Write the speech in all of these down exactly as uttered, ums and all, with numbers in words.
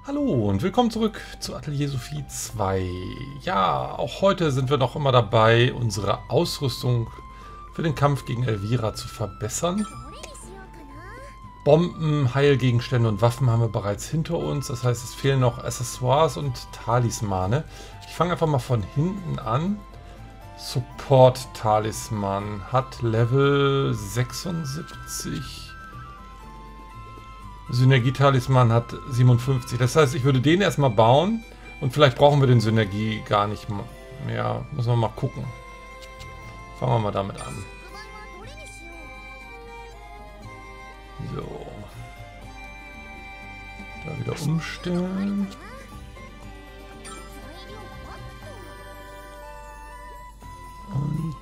Hallo und willkommen zurück zu Atelier Sophie zwei. Ja, auch heute sind wir noch immer dabei, unsere Ausrüstung für den Kampf gegen Elvira zu verbessern. Bomben, Heilgegenstände und Waffen haben wir bereits hinter uns. Das heißt, es fehlen noch Accessoires und Talismane. Ich fange einfach mal von hinten an. Support-Talisman hat Level sechsundsiebzig. Synergie-Talisman hat siebenundfünfzig. Das heißt, ich würde den erstmal bauen und vielleicht brauchen wir den Synergie gar nicht mehr. Müssen wir mal gucken. Fangen wir mal damit an. So. Da wieder umstellen. Und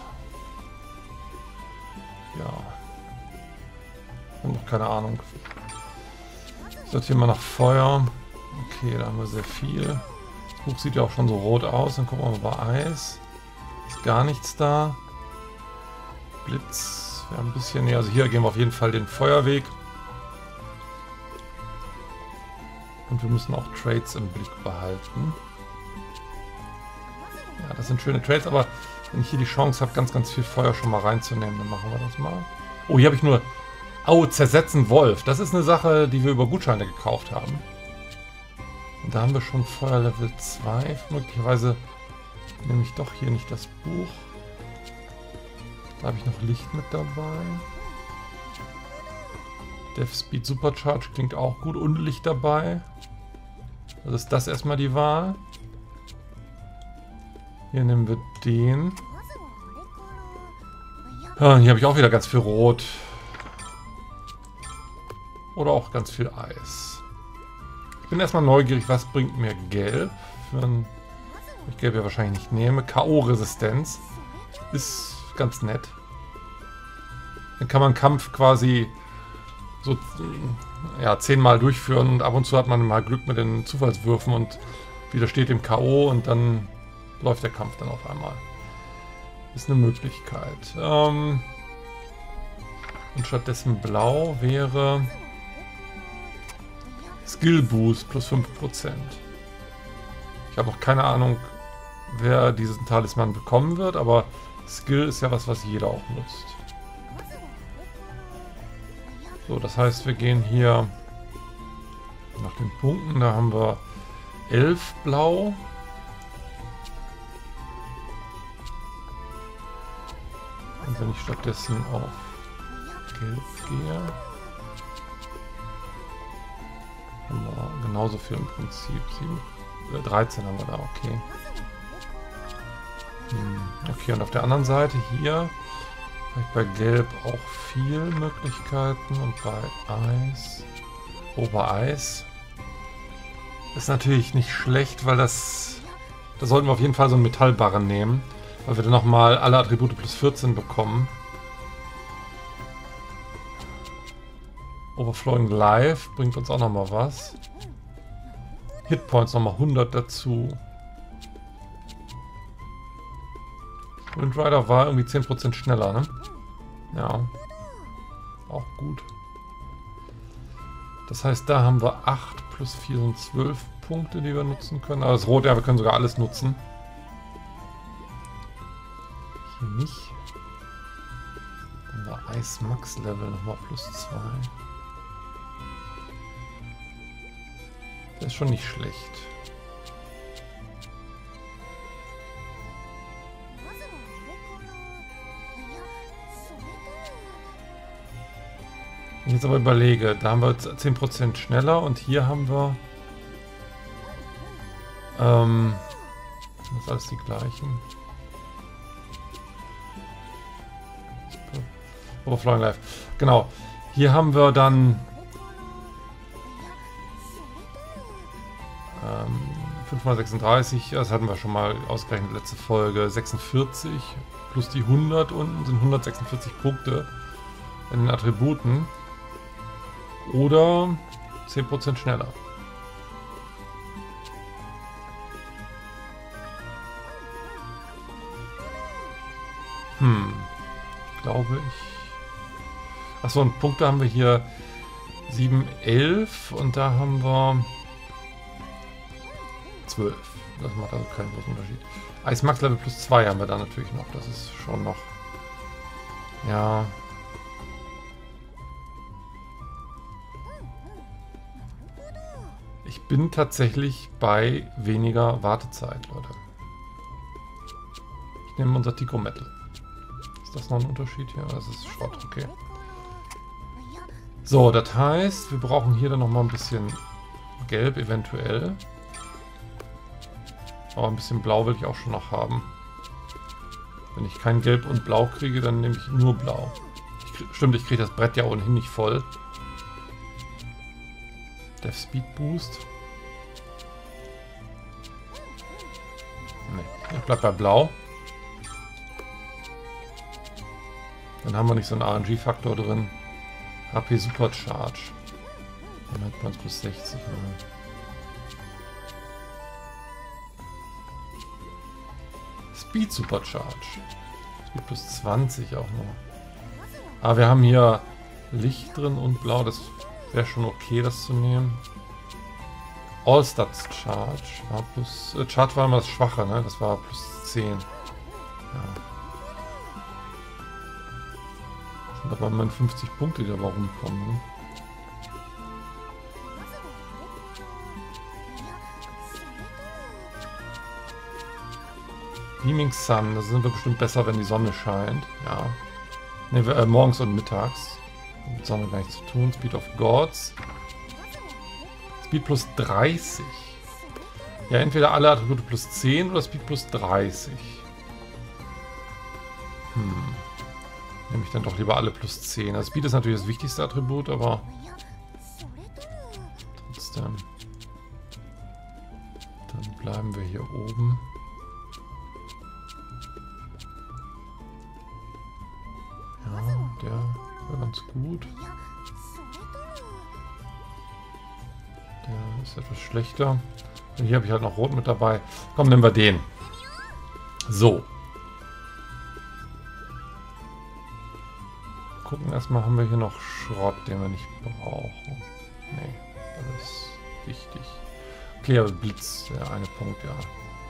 ja. Ich habe noch keine Ahnung. Sortieren wir nach Feuer. Okay, da haben wir sehr viel. Das Buch sieht ja auch schon so rot aus. Dann gucken wir mal bei Eis. Ist gar nichts da. Blitz. Ja, ein bisschen. Nee, also hier gehen wir auf jeden Fall den Feuerweg. Und wir müssen auch Trades im Blick behalten. Ja, das sind schöne Trades, aber wenn ich hier die Chance habe, ganz, ganz viel Feuer schon mal reinzunehmen, dann machen wir das mal. Oh, hier habe ich nur... Oh, zersetzen Wolf. Das ist eine Sache, die wir über Gutscheine gekauft haben. Und da haben wir schon Feuer Level zwei. Möglicherweise nehme ich doch hier nicht das Buch. Da habe ich noch Licht mit dabei. Death Speed Supercharge klingt auch gut. Und Licht dabei. Also ist das erstmal die Wahl. Hier nehmen wir den. Ja, und hier habe ich auch wieder ganz viel Rot. Oder auch ganz viel Eis. Ich bin erstmal neugierig, was bringt mir Gelb? Für ein, ich Gelb ja wahrscheinlich nicht nehme. K O-Resistenz. Ist ganz nett. Dann kann man Kampf quasi so ja, zehnmal durchführen und ab und zu hat man mal Glück mit den Zufallswürfen und widersteht dem K O und dann läuft der Kampf dann auf einmal. Ist eine Möglichkeit. Ähm und stattdessen Blau wäre Skill Boost plus fünf Prozent. Ich habe noch keine Ahnung, wer diesen Talisman bekommen wird, aber Skill ist ja was, was jeder auch nutzt. So, das heißt, wir gehen hier nach den Punkten. Da haben wir elf Blau. Und wenn ich stattdessen auf Gelb gehe, haben wir genauso viel im Prinzip. sieben, äh, dreizehn haben wir da, okay. Hm, okay, und auf der anderen Seite hier habe ich bei Gelb auch viel Möglichkeiten und bei Eis. Oh, bei Eis ist natürlich nicht schlecht, weil das... Da sollten wir auf jeden Fall so einen Metallbarren nehmen, weil wir dann nochmal alle Attribute plus vierzehn bekommen. Overflowing Life bringt uns auch nochmal was. Hitpoints nochmal hundert dazu. Wind Rider war irgendwie zehn Prozent schneller, ne? Ja. Auch gut. Das heißt, da haben wir acht plus vier sind zwölf Punkte, die wir nutzen können. Aber das Rot, ja, wir können sogar alles nutzen. Hier nicht. Dann war Eis Max Level nochmal plus zwei. Das ist schon nicht schlecht. Wenn ich jetzt aber überlege, da haben wir jetzt zehn Prozent schneller und hier haben wir ähm, das ist alles die gleichen. Overflowing Life. Genau. Hier haben wir dann ähm, fünf mal sechsunddreißig, das hatten wir schon mal ausgerechnet letzte Folge, sechsundvierzig plus die hundert unten sind hundertsechsundvierzig Punkte in den Attributen. Oder zehn Prozent schneller. Hm, glaube ich. Achso, und Punkte haben wir hier sieben, elf und da haben wir zwölf. Das macht also keinen großen Unterschied. Eis Max Level plus zwei haben wir da natürlich noch. Das ist schon noch... Ja... Ich bin tatsächlich bei weniger Wartezeit, Leute. Ich nehme unser Tico Metal. Ist das noch ein Unterschied hier? Das ist Schrott, okay. So, das heißt, wir brauchen hier dann nochmal ein bisschen Gelb eventuell. Aber ein bisschen Blau will ich auch schon noch haben. Wenn ich kein Gelb und Blau kriege, dann nehme ich nur Blau. Ich krieg, stimmt, ich kriege das Brett ja ohnehin nicht voll. Death Speed Boost. Ne, ich bleib bei Blau. Dann haben wir nicht so einen R N G-Faktor drin. H P Supercharge. Dann hat man es plus sechzig. Ne? Speed Supercharge. Speed plus zwanzig auch noch. Aber wir haben hier Licht drin und Blau. Das wäre schon okay, das zu nehmen. All-Stats Charge. War plus, äh, Charge war immer das Schwache, ne? Das war plus zehn. Ja. Das sind aber mal fünfzig Punkte, die da mal rumkommen. Ne? Beaming Sun, da sind wir bestimmt besser, wenn die Sonne scheint. Ja. Ne, äh, morgens und mittags. Mit Sonne gar nichts zu tun. Speed of Gods. Speed plus dreißig. Ja, entweder alle Attribute plus zehn oder Speed plus dreißig. Hm. Nehme ich dann doch lieber alle plus zehn. Also Speed ist natürlich das wichtigste Attribut, aber trotzdem. Dann bleiben wir hier oben. Ja, der wäre ganz gut. Der ist etwas schlechter. Und hier habe ich halt noch Rot mit dabei. Komm, nehmen wir den. So. Gucken erstmal, haben wir hier noch Schrott, den wir nicht brauchen. Nee, das ist wichtig. Okay, aber Blitz, der eine Punkt, ja.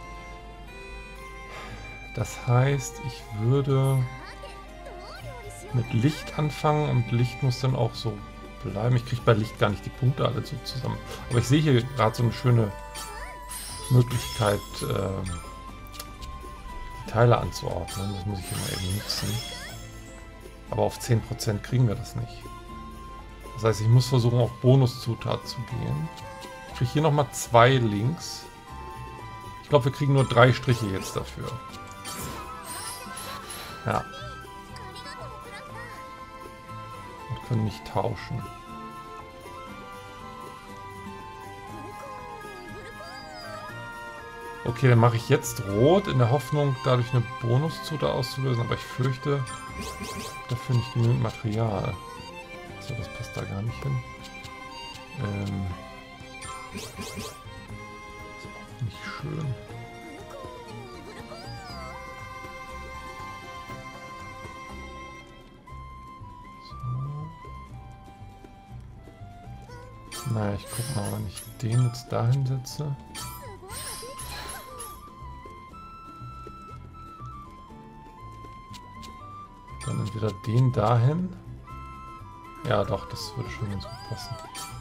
Das heißt, ich würde mit Licht anfangen und Licht muss dann auch so bleiben. Ich kriege bei Licht gar nicht die Punkte alle so zusammen. Aber ich sehe hier gerade so eine schöne Möglichkeit, ähm, die Teile anzuordnen. Das muss ich hier mal eben nutzen. Aber auf zehn Prozent kriegen wir das nicht. Das heißt, ich muss versuchen, auf Bonuszutat zu gehen. Ich kriege hier nochmal zwei Links. Ich glaube, wir kriegen nur drei Striche jetzt dafür. Ja. Und können nicht tauschen. Okay, dann mache ich jetzt Rot in der Hoffnung, dadurch eine Bonuszutat auszulösen, aber ich fürchte, dafür nicht genügend Material. So, das passt da gar nicht hin. Ähm, ist auch nicht schön. So. Naja, ich gucke mal, wenn ich den jetzt dahin setze. Dann entweder den dahin. Ja, doch, das würde schon ganz gut passen.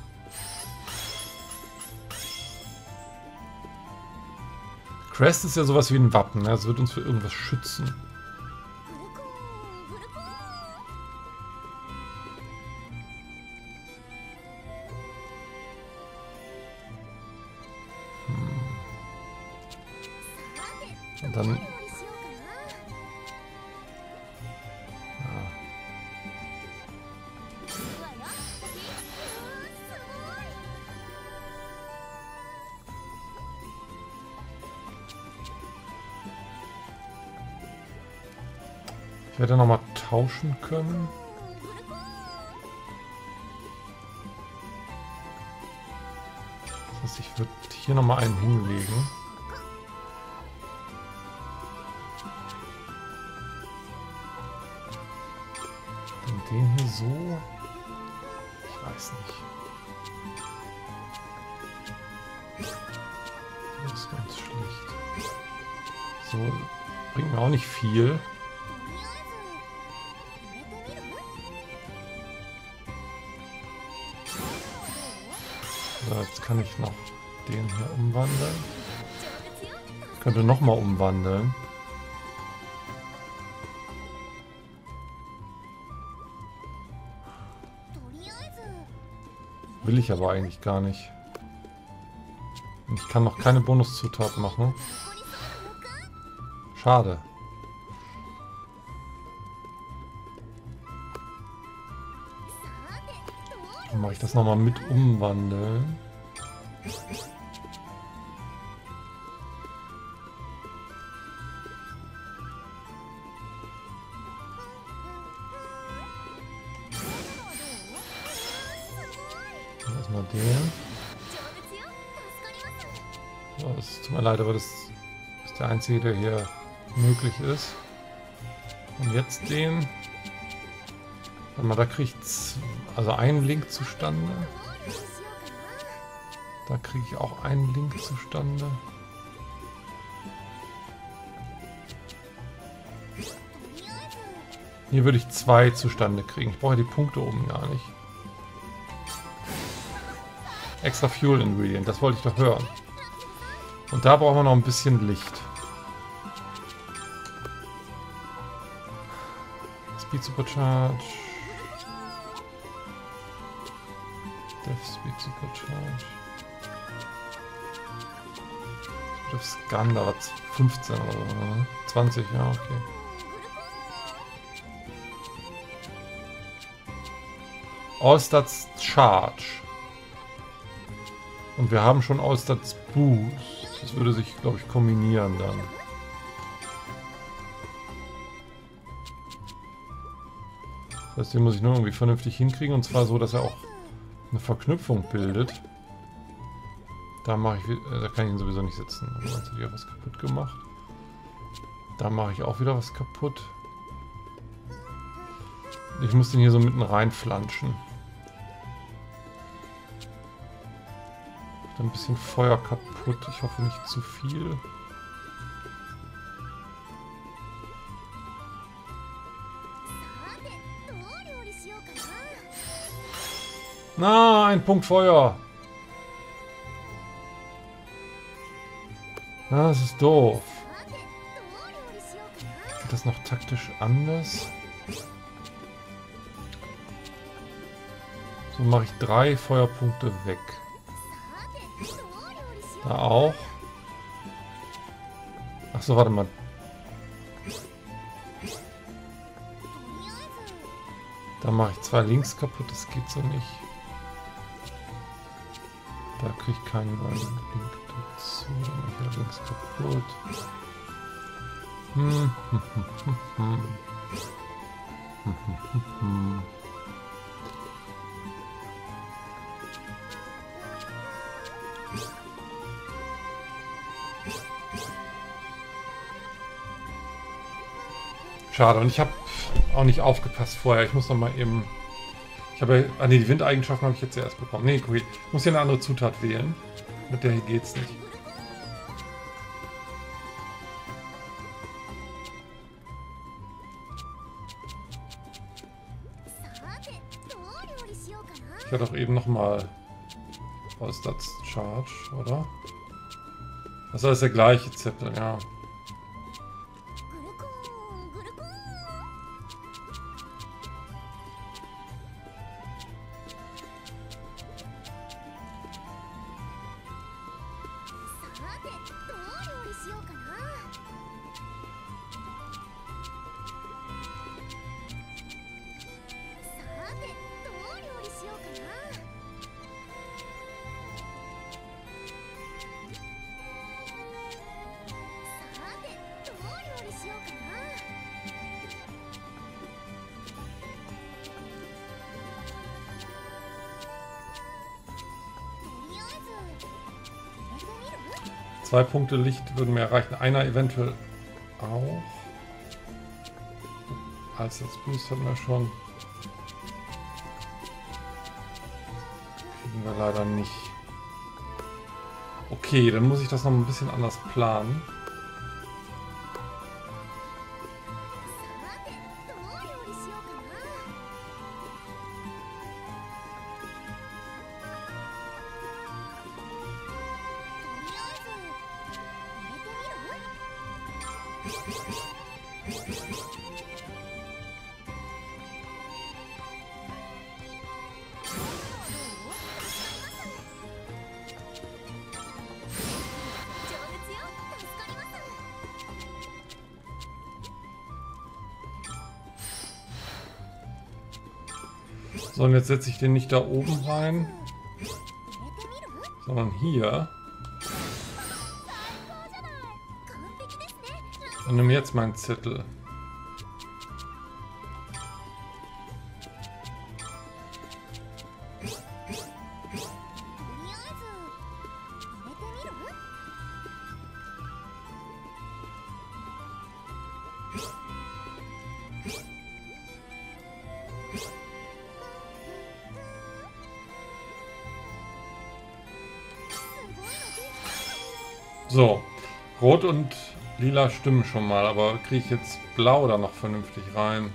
Crest ist ja sowas wie ein Wappen, ne? Das wird uns für irgendwas schützen. Hm. Und dann... Ich werde nochmal tauschen können. Das heißt, ich würde hier nochmal einen hinlegen. Und den hier so. Ich weiß nicht. Das ist So, bringt mir auch nicht viel. So, jetzt kann ich noch den hier umwandeln. Ich könnte nochmal umwandeln. Will ich aber eigentlich gar nicht. Ich kann noch keine Bonuszutat machen. Schade. Dann mache ich das nochmal mit umwandeln. Erstmal den. So, es tut mir leid, aber das ist der einzige, der hier möglich ist. Und jetzt den. Warte mal, da kriege ich also einen Link zustande. Da kriege ich auch einen Link zustande. Hier würde ich zwei zustande kriegen. Ich brauche die Punkte oben gar nicht. Extra Fuel Ingredient, das wollte ich doch hören. Und da brauchen wir noch ein bisschen Licht. Speed Supercharge. Death Speed Supercharge. Speed of Skanda, was? fünfzehn oder so, ne? zwanzig, ja, okay. All-Stats Charge. Und wir haben schon All-Stats Boost. Das würde sich, glaube ich, kombinieren dann. Das heißt, den muss ich nur irgendwie vernünftig hinkriegen. Und zwar so, dass er auch eine Verknüpfung bildet. Da mache ich, äh, da kann ich ihn sowieso nicht setzen. Also hat hier was kaputt gemacht. Da mache ich auch wieder was kaputt. Ich muss den hier so mitten reinflanschen. Ein bisschen Feuer kaputt. Ich hoffe nicht zu viel. Na, ein Punkt Feuer. Na, das ist doof. Geht das noch taktisch anders? So mache ich drei Feuerpunkte weg. Da auch. Achso, warte mal. Da mache ich zwei links kaputt, das geht so nicht. Da kriege ich keinen neuen Link dazu. Dann mache ich ja links kaputt. Hm, hm, hm, hm, hm. Hm, hm, hm, hm. Schade, und ich habe auch nicht aufgepasst vorher. Ich muss noch mal eben... Ich habe ja... Ah ne, die Windeigenschaften habe ich jetzt erst bekommen. Ne, gut. Ich muss hier eine andere Zutat wählen. Mit der hier geht's nicht. Ich hatte doch eben noch mal All-Stats Charge, oder? Das ist der gleiche Zettel, ja. Zwei Punkte Licht würden mir erreichen. Einer eventuell auch. Als das Boost hatten wir schon. Kriegen wir leider nicht. Okay, dann muss ich das noch ein bisschen anders planen. So, und jetzt setze ich den nicht da oben rein, sondern hier. Und nehme jetzt meinen Zettel. So, Rot und Lila stimmen schon mal, aber kriege ich jetzt Blau da noch vernünftig rein?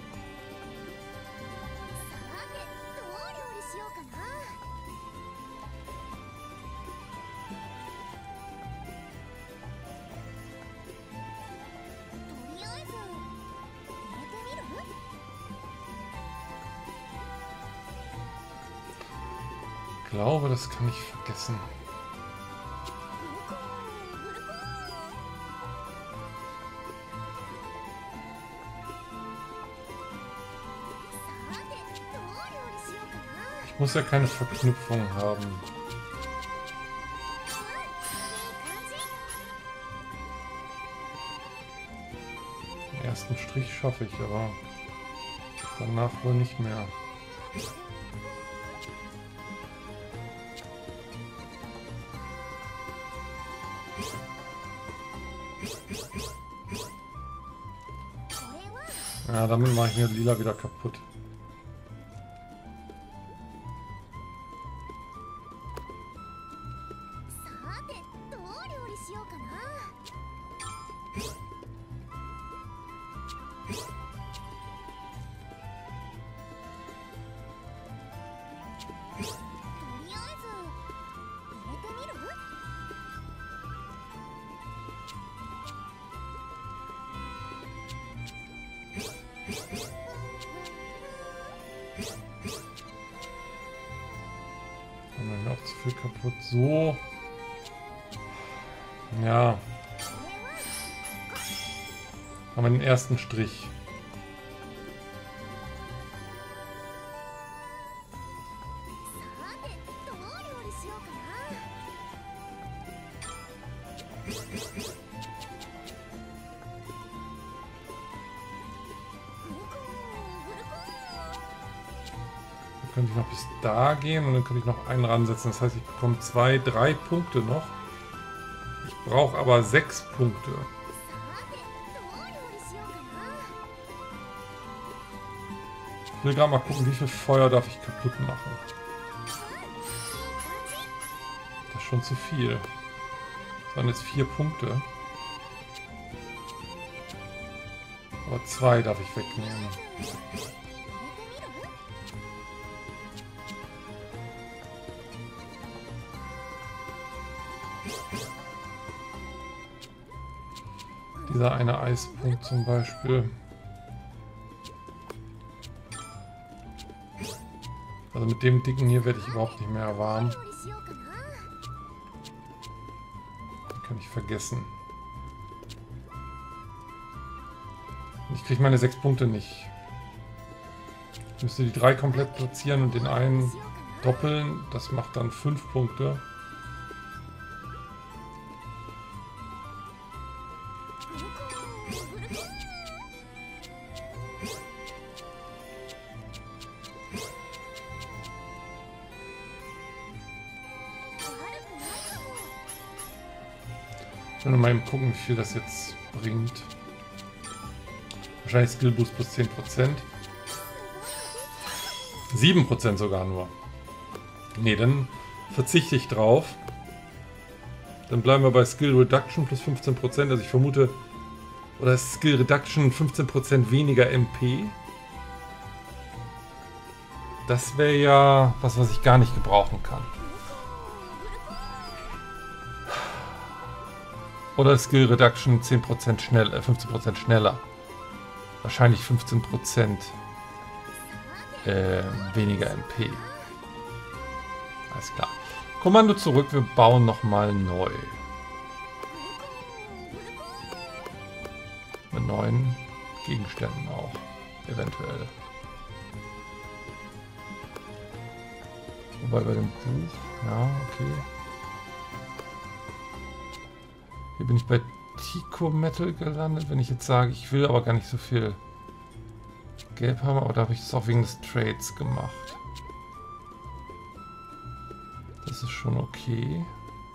Ich glaube, das kann ich vergessen. Ich muss ja keine Verknüpfung haben. Den ersten Strich schaffe ich, aber danach wohl nicht mehr. Ja, damit mache ich mir Lila wieder kaputt. Haben wir auch zu viel kaputt. So. Ja. Haben wir den ersten Strich. Könnte ich noch bis da gehen und dann könnte ich noch einen ransetzen. Das heißt, ich bekomme zwei, drei Punkte noch. Ich brauche aber sechs Punkte. Ich will gerade mal gucken, wie viel Feuer darf ich kaputt machen. Das ist schon zu viel. Das waren jetzt vier Punkte. Aber zwei darf ich wegnehmen. Dieser eine Eispunkt zum Beispiel. Also mit dem dicken hier werde ich überhaupt nicht mehr warm. Den kann ich vergessen. Ich kriege meine sechs Punkte nicht. Ich müsste die drei komplett platzieren und den einen doppeln. Das macht dann fünf Punkte. Ich will mal eben gucken, wie viel das jetzt bringt. Wahrscheinlich Skill Boost plus zehn Prozent. sieben Prozent sogar nur. Ne, dann verzichte ich drauf. Dann bleiben wir bei Skill Reduction plus fünfzehn Prozent. Also ich vermute, oder ist Skill Reduction fünfzehn Prozent weniger M P? Das wäre ja was, was ich gar nicht gebrauchen kann. Oder Skill Reduction zehn Prozent schnell, äh, fünfzehn Prozent schneller. Wahrscheinlich fünfzehn Prozent äh, weniger M P. Alles klar. Kommando zurück, wir bauen nochmal neu. Mit neuen Gegenständen auch, eventuell. Wobei bei dem Buch, ja, okay. Hier bin ich bei Tico Metal gelandet. Wenn ich jetzt sage, ich will aber gar nicht so viel Gelb haben, aber da habe ich das auch wegen des Trades gemacht. Das ist schon okay.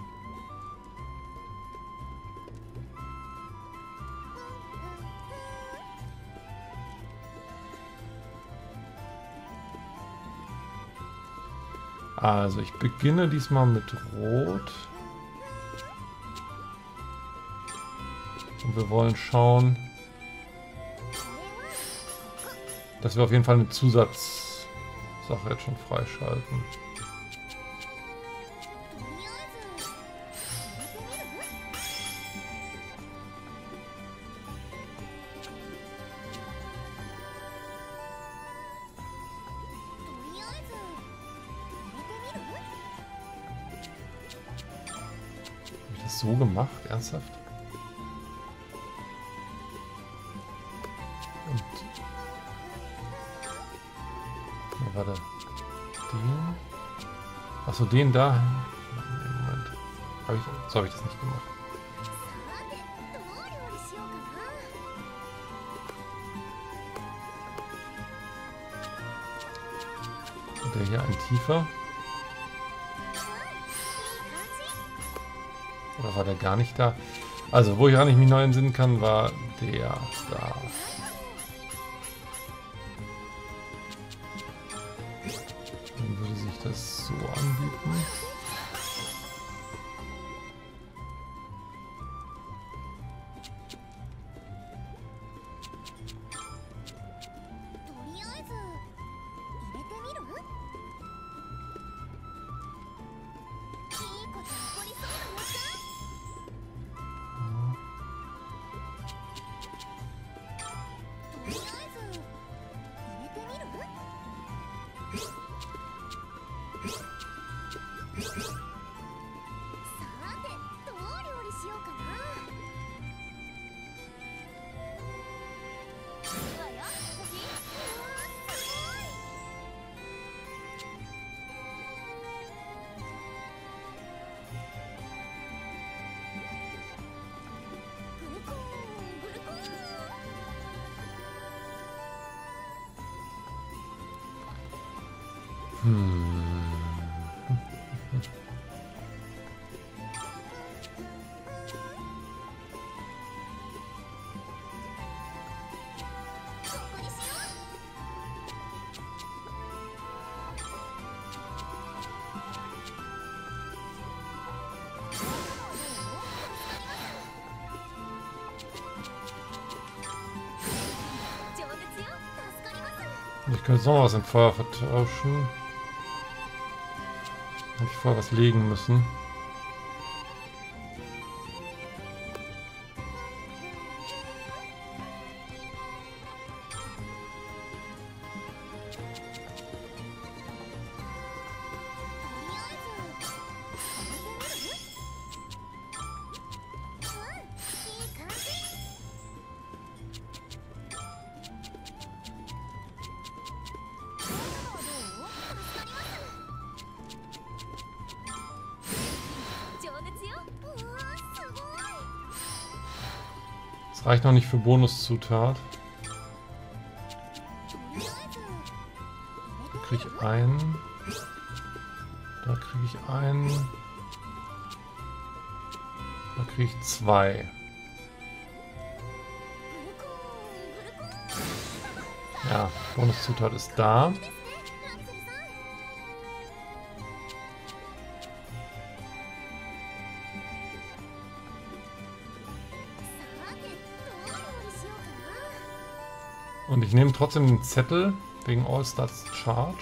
Also ich beginne diesmal mit Rot. Und wir wollen schauen, dass wir auf jeden Fall eine Zusatzsache jetzt schon freischalten. Habe ich das so gemacht? Ernsthaft? Und ja, warte. Den? Achso, den da. Moment. Hab ich, so habe ich das nicht gemacht. Und der hier ein tiefer. Oder war der gar nicht da? Also, wo ich auch nicht mich neu entsinnen kann, war der da. Dann würde sich das so anbieten. Hm. Ich könnte jetzt noch was im Feuer vertauschen. Hätte ich vorher was legen müssen. Das reicht noch nicht für Bonuszutat. Da kriege ich einen. Da kriege ich einen. Da kriege ich zwei. Ja, Bonuszutat ist da. Und ich nehme trotzdem den Zettel wegen All-Stars Charge.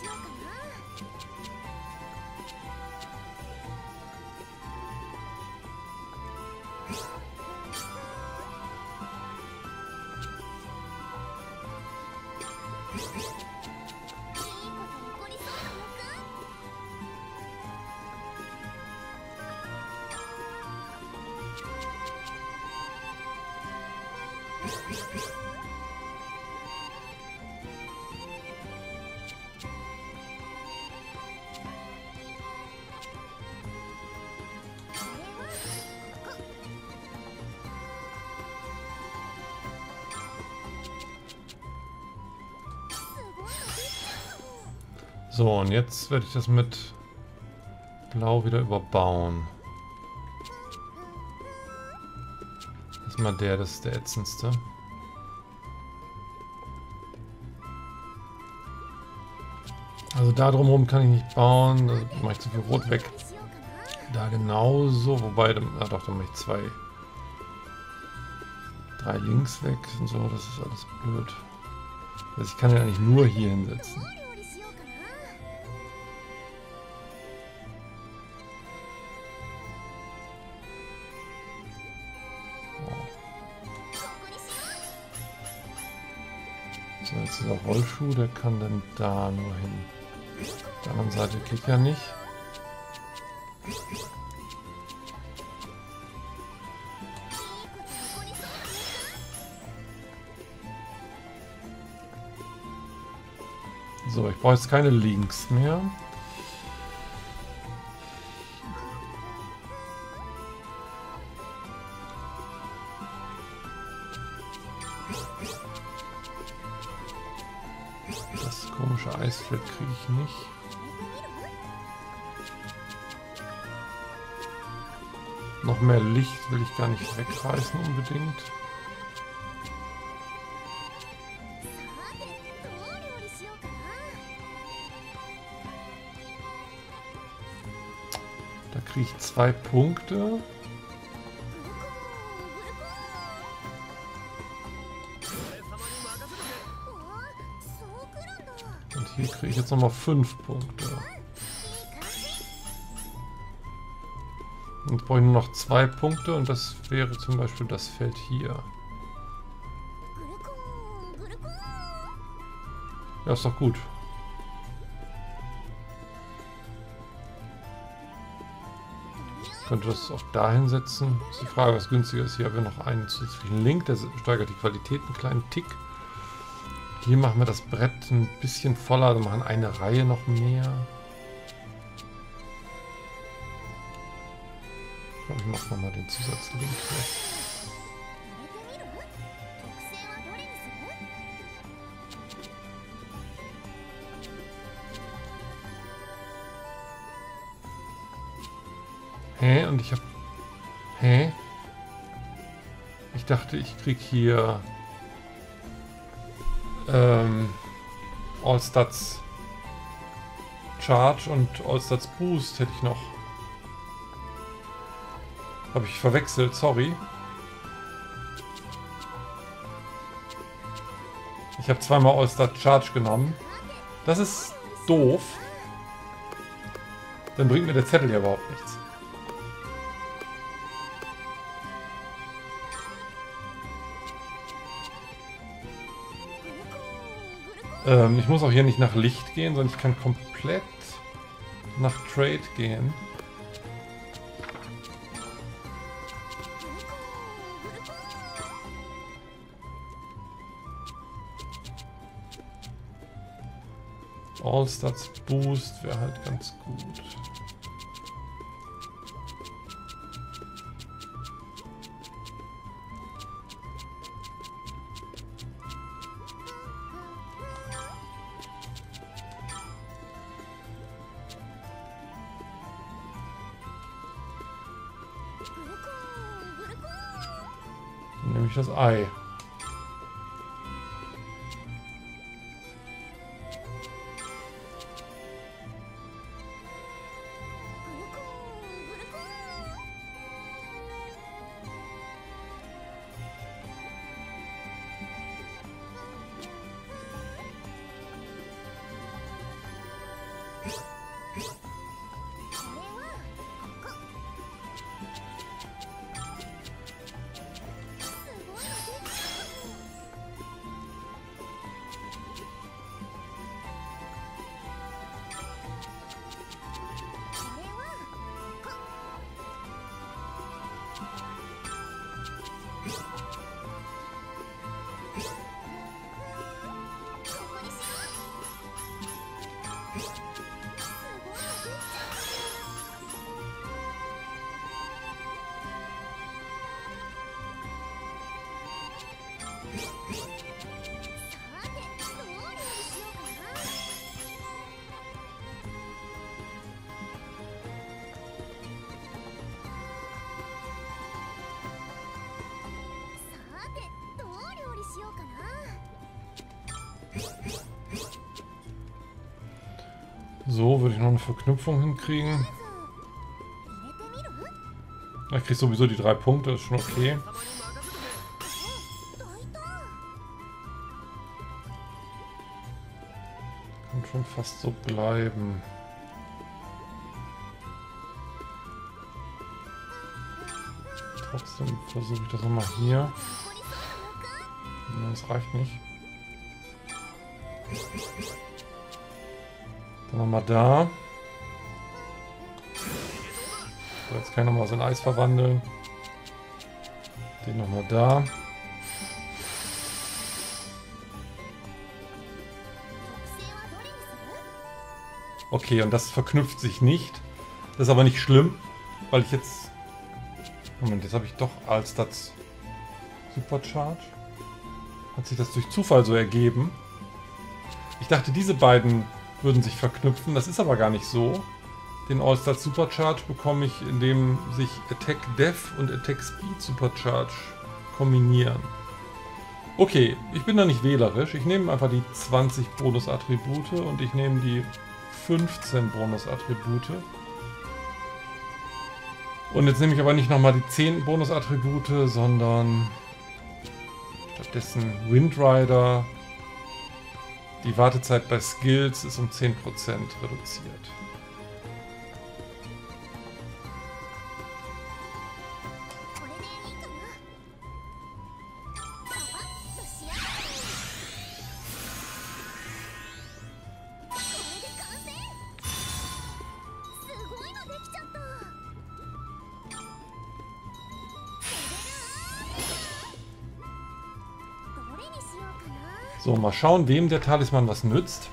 So, und jetzt werde ich das mit Blau wieder überbauen. Erstmal der, das ist der ätzendste. Also da drumherum kann ich nicht bauen, da mache ich zu viel Rot weg. Da genauso, wobei, dann, ah doch, dann mache ich zwei, drei links weg und so, das ist alles blöd. Also ich kann ja eigentlich nur hier hinsetzen. So, jetzt dieser Rollschuh, der kann dann da nur hin. Auf der anderen Seite geht ja nicht. So, ich brauche jetzt keine Links mehr. Das komische Eisfeld kriege ich nicht. Noch mehr Licht will ich gar nicht wegreißen unbedingt. Da kriege ich zwei Punkte. Und hier kriege ich jetzt nochmal fünf Punkte. Und brauche ich nur noch zwei Punkte und das wäre zum Beispiel das Feld hier. Ja, ist doch gut. Ich könnte das auch da hinsetzen. Ist die Frage, was günstiger ist. Hier haben wir noch einen zusätzlichen Link, der steigert die Qualität einen kleinen Tick. Hier machen wir das Brett ein bisschen voller, also machen eine Reihe noch mehr. Ich glaube, ich mache nochmal den Zusatzlink weg. Hä? Und ich habe... Hä? Ich dachte, ich krieg hier... Ähm... All-Stats Charge und All-Stats Boost hätte ich noch. Habe ich verwechselt, sorry. Ich habe zweimal All-Stat Charge genommen. Das ist doof. Dann bringt mir der Zettel ja überhaupt nichts. Ähm, ich muss auch hier nicht nach Licht gehen, sondern ich kann komplett nach Trade gehen. All-Stats Boost wäre halt ganz gut. Dann nehme ich das Ei. So, würde ich noch eine Verknüpfung hinkriegen. Ich kriege sowieso die drei Punkte, ist schon okay. Kann schon fast so bleiben. Trotzdem versuche ich das nochmal hier. Nein, das reicht nicht. Dann nochmal da. So, jetzt kann ich nochmal so in Eis verwandeln. Den nochmal da. Okay, und das verknüpft sich nicht. Das ist aber nicht schlimm, weil ich jetzt... Moment, jetzt habe ich doch Allstats Supercharge. Hat sich das durch Zufall so ergeben. Ich dachte, diese beiden würden sich verknüpfen. Das ist aber gar nicht so. Den All-Star Supercharge bekomme ich, indem sich Attack Def und Attack Speed Supercharge kombinieren. Okay, ich bin da nicht wählerisch. Ich nehme einfach die zwanzig Bonus-Attribute und ich nehme die fünfzehn Bonus-Attribute. Und jetzt nehme ich aber nicht nochmal die zehn Bonus-Attribute, sondern stattdessen Windrider. Die Wartezeit bei Skills ist um zehn Prozent reduziert. So, mal schauen, wem der Talisman was nützt.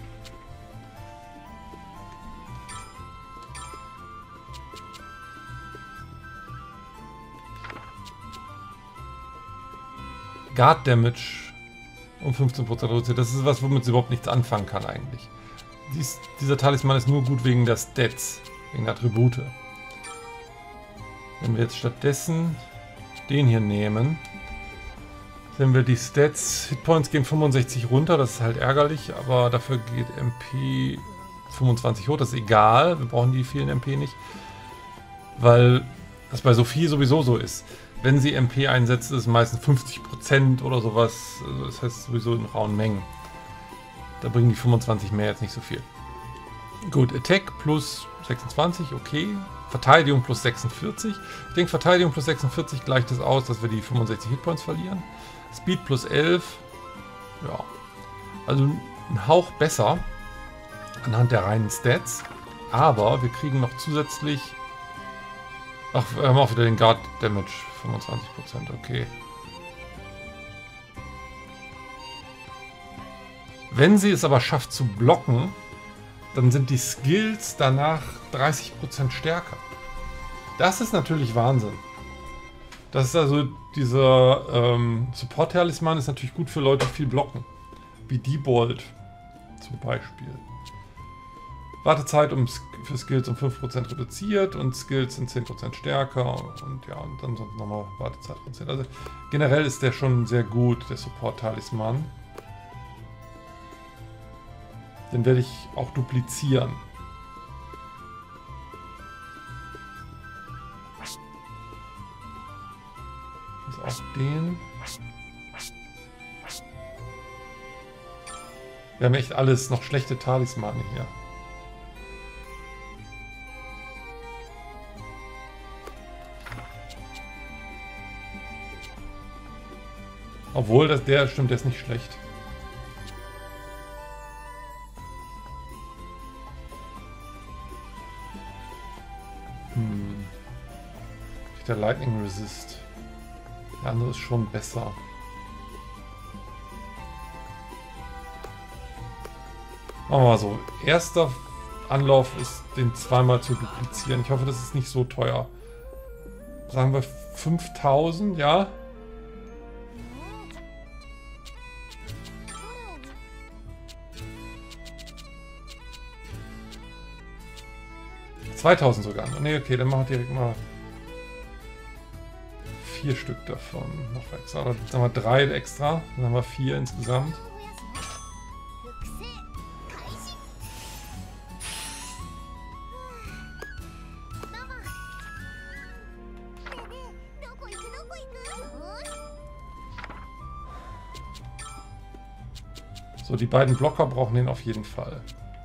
Guard Damage um fünfzehn Prozent reduziert. Das ist was, womit sie überhaupt nichts anfangen kann eigentlich. Dies, dieser Talisman ist nur gut wegen der Stats, wegen der Attribute. Wenn wir jetzt stattdessen den hier nehmen, wenn wir die Stats, Hitpoints gehen fünfundsechzig runter, das ist halt ärgerlich, aber dafür geht M P fünfundzwanzig hoch, das ist egal, wir brauchen die vielen M P nicht, weil das bei Sophie sowieso so ist. Wenn sie M P einsetzt, ist es meistens fünfzig Prozent oder sowas, das heißt sowieso in rauen Mengen. Da bringen die fünfundzwanzig mehr jetzt nicht so viel. Gut, Attack plus sechsundzwanzig, okay. Verteidigung plus sechsundvierzig. Ich denke, Verteidigung plus sechsundvierzig gleicht es aus, dass wir die fünfundsechzig Hitpoints verlieren. Speed plus elf. Ja. Also ein Hauch besser anhand der reinen Stats. Aber wir kriegen noch zusätzlich... Ach, wir haben auch wieder den Guard Damage. fünfundzwanzig Prozent, okay. Wenn sie es aber schafft zu blocken, dann sind die Skills danach dreißig Prozent stärker. Das ist natürlich Wahnsinn. Das ist also dieser ähm, Support-Talisman ist natürlich gut für Leute, die viel blocken. Wie Diebold zum Beispiel. Wartezeit um, für Skills um fünf Prozent reduziert und Skills sind zehn Prozent stärker. Und ja, und dann sonst nochmal Wartezeit reduziert. Also generell ist der schon sehr gut, der Support-Talisman. Den werde ich auch duplizieren. Also auch den. Wir haben echt alles noch schlechte Talismane hier. Obwohl, das, der stimmt, der ist nicht schlecht. Hm. Der Lightning Resist. Der andere ist schon besser. Machen wir mal so. Erster Anlauf ist, den zweimal zu duplizieren. Ich hoffe, das ist nicht so teuer. Sagen wir fünftausend, ja? zweitausend sogar. Ne, okay, dann machen wir direkt mal vier Stück davon. Noch extra. Oder sagen wir drei extra. Dann haben wir vier insgesamt. So, die beiden Blocker brauchen den auf jeden Fall.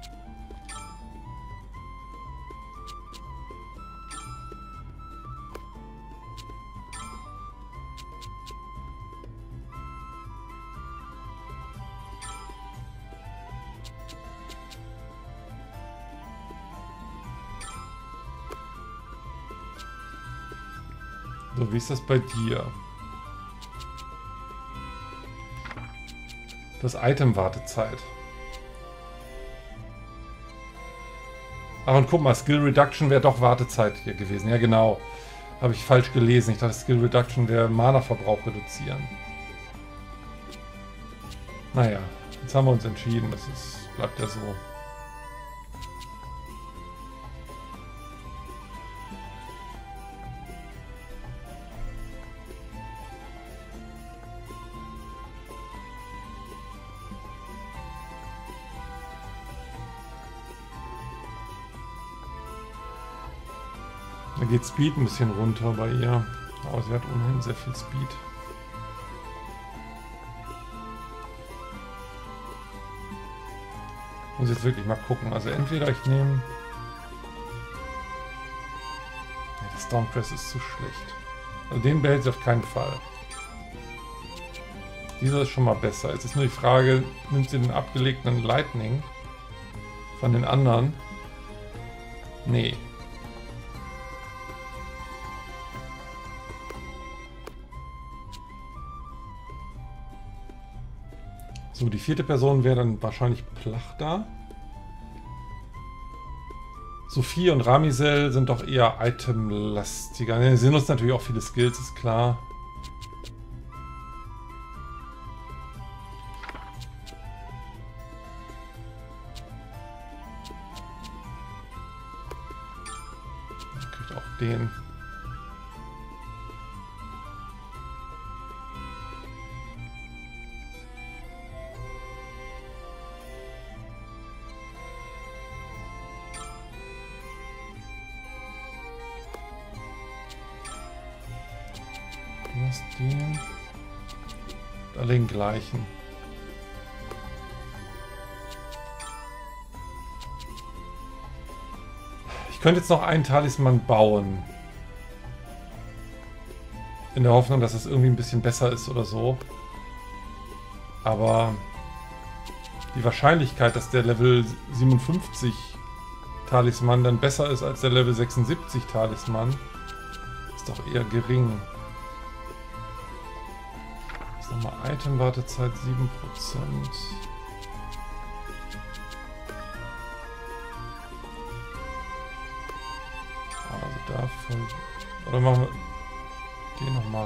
So, wie ist das bei dir? Das Item-Wartezeit. Ach, und guck mal, Skill Reduction wäre doch Wartezeit hier gewesen. Ja, genau. Habe ich falsch gelesen. Ich dachte, Skill Reduction wäre Mana-Verbrauch reduzieren. Naja, jetzt haben wir uns entschieden. Das ist, bleibt ja so. Da geht Speed ein bisschen runter bei ihr, aber sie hat ohnehin sehr viel Speed. Muss jetzt wirklich mal gucken. Also entweder ich nehme... Ja, das Stormpress ist zu schlecht. Also den behält sie auf keinen Fall. Dieser ist schon mal besser. Jetzt ist nur die Frage, nimmt sie den abgelegten Lightning von den anderen? Nee. So, die vierte Person wäre dann wahrscheinlich Plachta. Sophie und Ramisel sind doch eher itemlastiger. Ne, sie nutzen natürlich auch viele Skills, ist klar. Kriegt auch den. Den. Alle den gleichen. Ich könnte jetzt noch einen Talisman bauen. In der Hoffnung, dass es irgendwie ein bisschen besser ist oder so. Aber die Wahrscheinlichkeit, dass der Level siebenundfünfzig Talisman dann besser ist als der Level sechsundsiebzig Talisman, ist doch eher gering. Nochmal Item-Wartezeit sieben Prozent. Also davon. Oder machen wir den nochmal.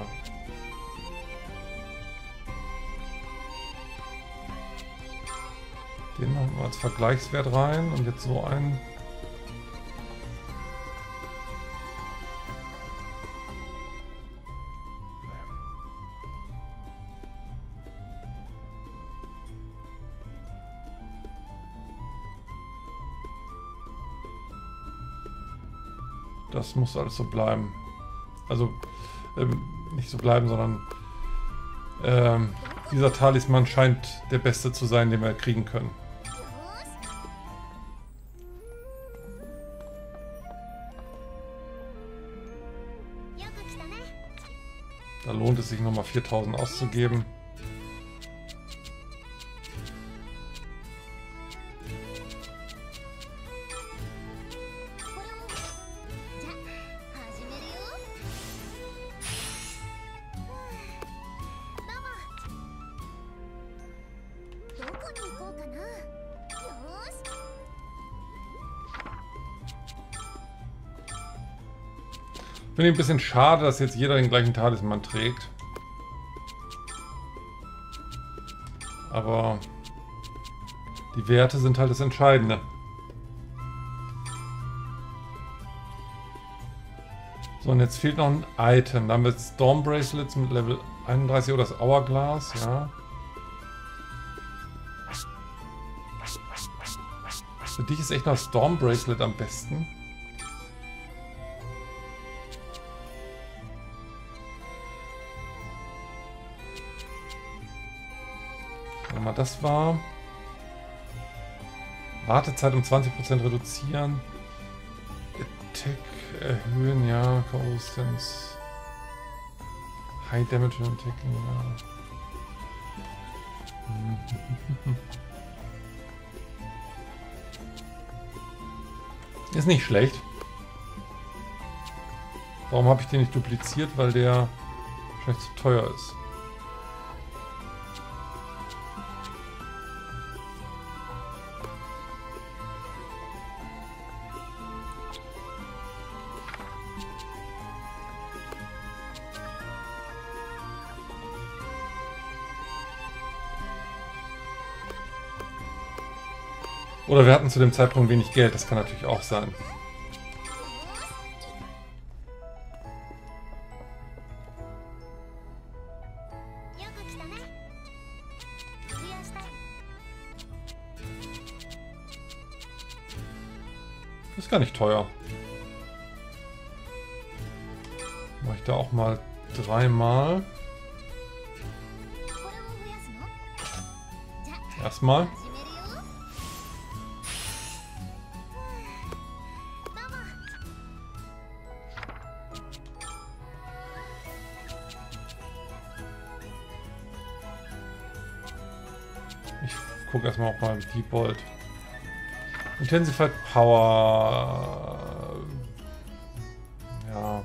Den machen wir als Vergleichswert rein und jetzt so einen. Das muss alles so bleiben. Also, ähm, nicht so bleiben, sondern ähm, dieser Talisman scheint der beste zu sein, den wir kriegen können. Da lohnt es sich nochmal viertausend auszugeben. Finde ich ein bisschen schade, dass jetzt jeder den gleichen Talisman trägt. Aber die Werte sind halt das Entscheidende. So, und jetzt fehlt noch ein Item. Da haben wir jetzt Storm Bracelets mit Level einunddreißig oder das Hourglass, ja. Für dich ist echt noch Storm Bracelet am besten. Warte mal, das war... Wartezeit um zwanzig Prozent reduzieren. Attack erhöhen, ja. K O-Resistance. High Damage und Attacking, ja. Ist nicht schlecht. Warum habe ich den nicht dupliziert? Weil der wahrscheinlich zu teuer ist. Oder wir hatten zu dem Zeitpunkt wenig Geld, das kann natürlich auch sein. Ist gar nicht teuer. Mache ich da auch mal dreimal. Erstmal. Ich gucke erstmal auch mal die Bolt. Intensified Power. Ja.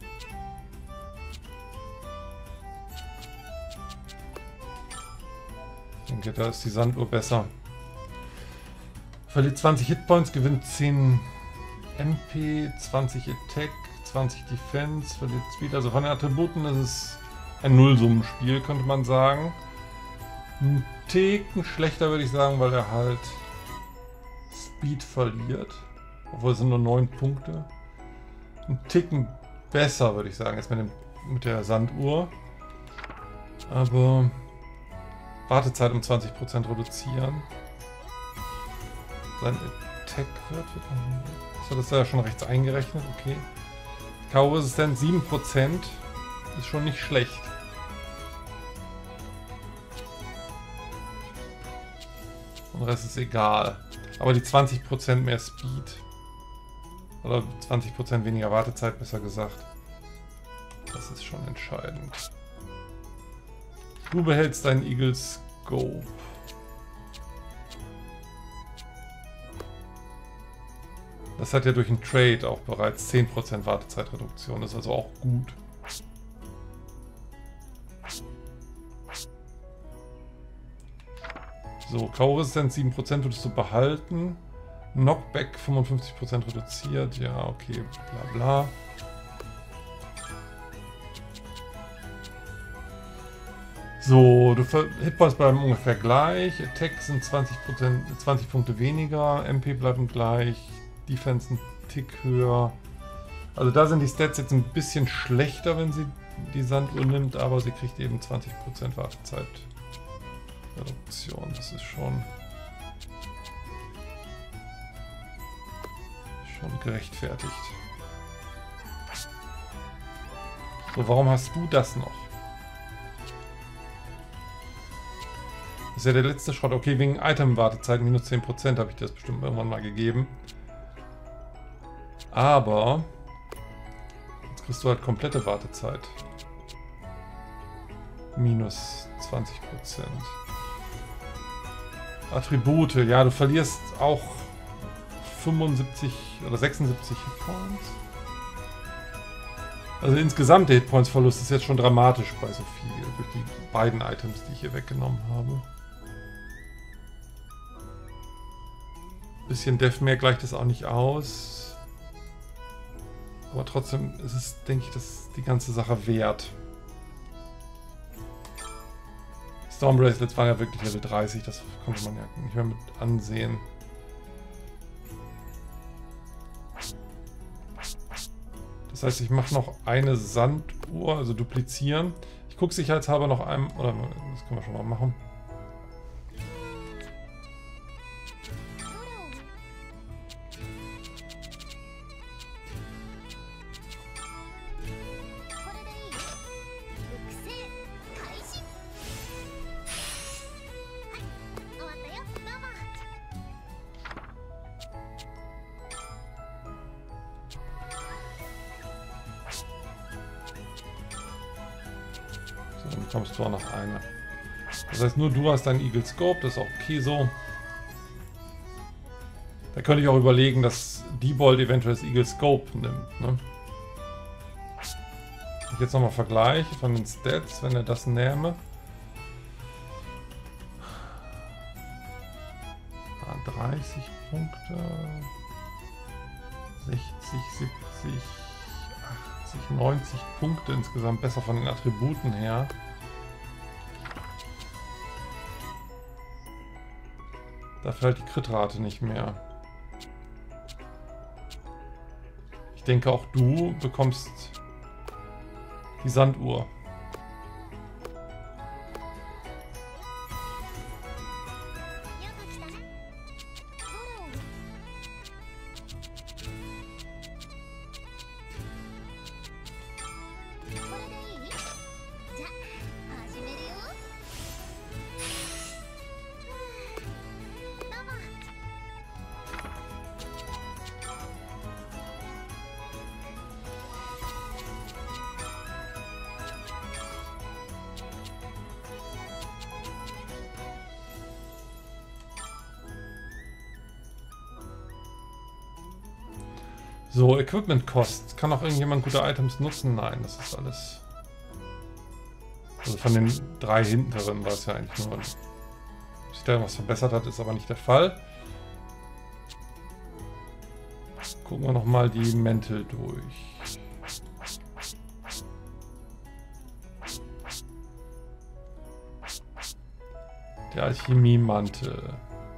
Ich denke, da ist die Sanduhr besser. Verliert zwanzig Hitpoints, gewinnt zehn M P, zwanzig Attack, zwanzig Defense, verliert Speed. Also von den Attributen ist es ein Nullsummenspiel, könnte man sagen. Ein Ticken schlechter würde ich sagen, weil er halt Speed verliert. Obwohl es sind nur neun Punkte. Ein Ticken besser würde ich sagen, als mit, dem, mit der Sanduhr. Aber Wartezeit um zwanzig Prozent reduzieren. Sein Attack wird... Achso, das ist ja schon rechts eingerechnet, okay. K O-Resistent sieben Prozent ist schon nicht schlecht. Und der Rest ist egal. Aber die zwanzig Prozent mehr Speed. Oder zwanzig Prozent weniger Wartezeit, besser gesagt. Das ist schon entscheidend. Du behältst deinen Eagle Scope. Das hat ja durch einen Trade auch bereits zehn Prozent Wartezeitreduktion. Das ist also auch gut. So, K O-Resistenz sieben Prozent würdest du behalten. Knockback fünfundfünfzig Prozent reduziert. Ja, okay, bla bla. So, du Hitpoints bleiben ungefähr gleich. Attack sind zwanzig Prozent, zwanzig Punkte weniger. M P bleiben gleich. Defense ein Tick höher. Also da sind die Stats jetzt ein bisschen schlechter, wenn sie die Sanduhr nimmt, aber sie kriegt eben zwanzig Prozent Wartezeit. Reduktion, das ist schon, schon gerechtfertigt. So, warum hast du das noch? Das ist ja der letzte Schrott. Okay, wegen Item-Wartezeit minus zehn Prozent habe ich dir das bestimmt irgendwann mal gegeben. Aber jetzt kriegst du halt komplette Wartezeit. Minus zwanzig Prozent. Attribute, ja, du verlierst auch fünfundsiebzig oder sechsundsiebzig Hitpoints. Also insgesamt der Hitpoints-Verlust ist jetzt schon dramatisch bei so viel, durch die beiden Items, die ich hier weggenommen habe. Bisschen Deathmare gleicht das auch nicht aus. Aber trotzdem ist es, denke ich, das die ganze Sache wert. Storm Bracelets waren ja wirklich Level dreißig, das konnte man ja nicht mehr mit ansehen. Das heißt, ich mache noch eine Sanduhr, also duplizieren. Ich gucke sicherheitshalber noch einem, oder das können wir schon mal machen. Dann bekommst du auch noch eine. Das heißt, nur du hast deinen Eagle Scope, das ist auch okay so. Da könnte ich auch überlegen, dass Diebold eventuell das Eagle Scope nimmt. Ne? Ich jetzt nochmal vergleiche von den Stats, wenn er das nähme. Ah, dreißig Punkte. sechzig, siebzig, achtzig, neunzig Punkte insgesamt, besser von den Attributen her. Dafür halt die Crit-Rate nicht mehr. Ich denke auch du bekommst die Sanduhr. So, Equipment Cost. Kann auch irgendjemand gute Items nutzen? Nein, das ist alles. Also von den drei hinteren war es ja eigentlich nur, dass sich da was verbessert hat, ist aber nicht der Fall. Gucken wir nochmal die Mäntel durch. Der Alchemie-Mantel.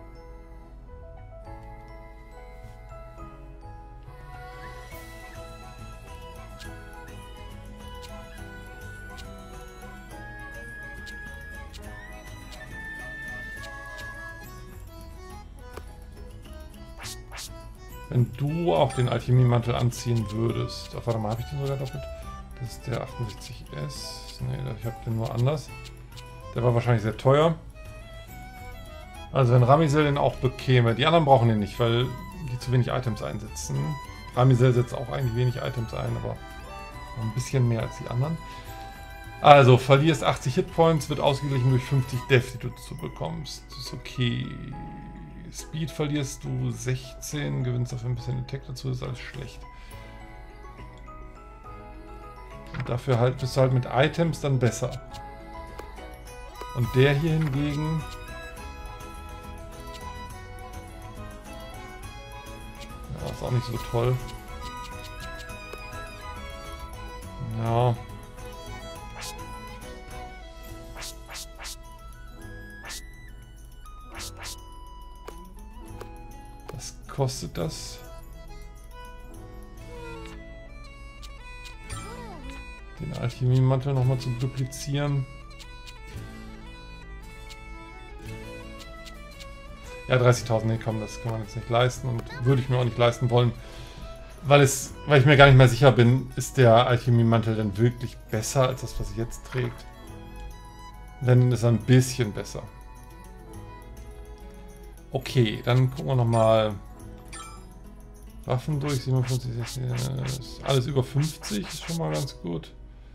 Wenn du auch den Alchemie-Mantel anziehen würdest. Ach, warte mal, habe ich den sogar doppelt? Das ist der achtundsechzig S. Ne, ich habe den nur anders. Der war wahrscheinlich sehr teuer. Also wenn Ramisel den auch bekäme. Die anderen brauchen den nicht, weil die zu wenig Items einsetzen. Ramisel setzt auch eigentlich wenig Items ein, aber noch ein bisschen mehr als die anderen. Also, verlierst achtzig Hitpoints, wird ausgeglichen durch fünfzig Death, die du dazu bekommst. Das ist okay. Speed verlierst du sechzehn, gewinnst dafür ein bisschen Attack dazu, ist alles schlecht. Und dafür halt bist du halt mit Items dann besser. Und der hier hingegen... Ja, ist auch nicht so toll. Ja... Kostet das? Den Alchemie-Mantel nochmal zu duplizieren. Ja, dreißigtausend, nee, komm, das kann man jetzt nicht leisten und würde ich mir auch nicht leisten wollen, weil es, weil ich mir gar nicht mehr sicher bin, ist der Alchemie-Mantel denn wirklich besser als das, was ich jetzt trägt? Wenn ist er ein bisschen besser. Okay, dann gucken wir nochmal. Waffen durch, siebenundfünfzig, sechzig, alles über fünfzig ist schon mal ganz gut.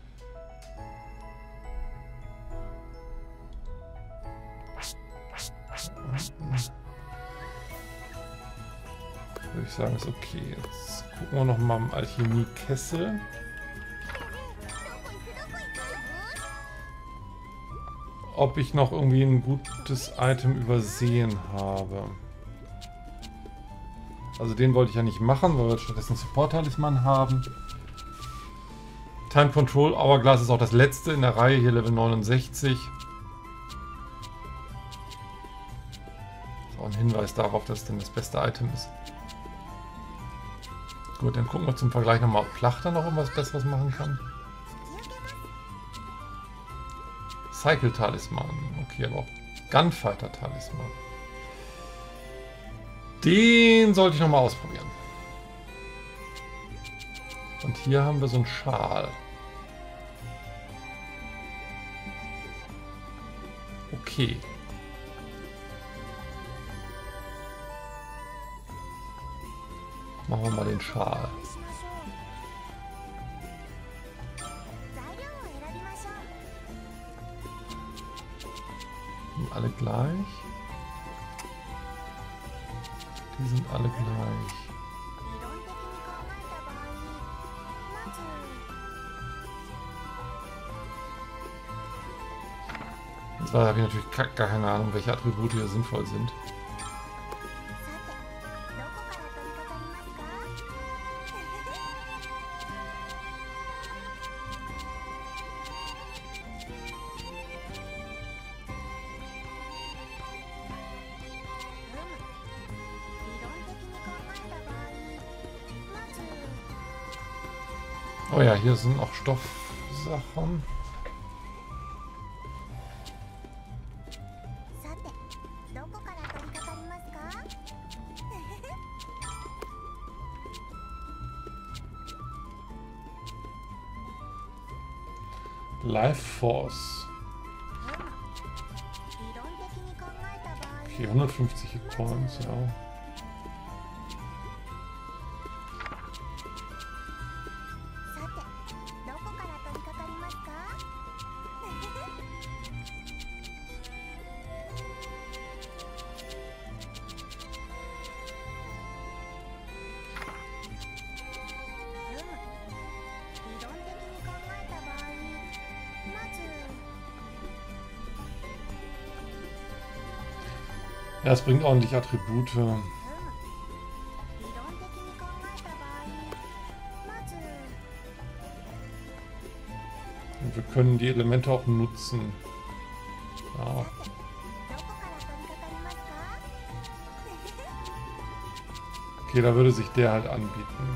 Würde ich sagen, ist okay. Jetzt gucken wir noch mal im Alchemie-Kessel. Ob ich noch irgendwie ein gutes Item übersehen habe. Also den wollte ich ja nicht machen, weil wir stattdessen Support-Talisman haben. Time Control Hourglass ist auch das letzte in der Reihe, hier Level neunundsechzig. Auch ein Hinweis darauf, dass es denn das beste Item ist. Gut, dann gucken wir zum Vergleich nochmal, ob Plachter noch irgendwas Besseres machen kann. Cycle Talisman. Okay, aber auch Gunfighter Talisman. Den sollte ich nochmal ausprobieren. Und hier haben wir so einen Schal. Okay. Machen wir mal den Schal. Sind alle gleich? Die sind alle gleich. Jetzt habe ich natürlich gar keine Ahnung, welche Attribute hier sinnvoll sind. Oh ja, hier sind auch Stoffsachen. Life Force. Okay, hundertfünfzig Hitpoints, ja. Ja, es bringt ordentlich Attribute. Und wir können die Elemente auch nutzen. Ja. Okay, da würde sich der halt anbieten.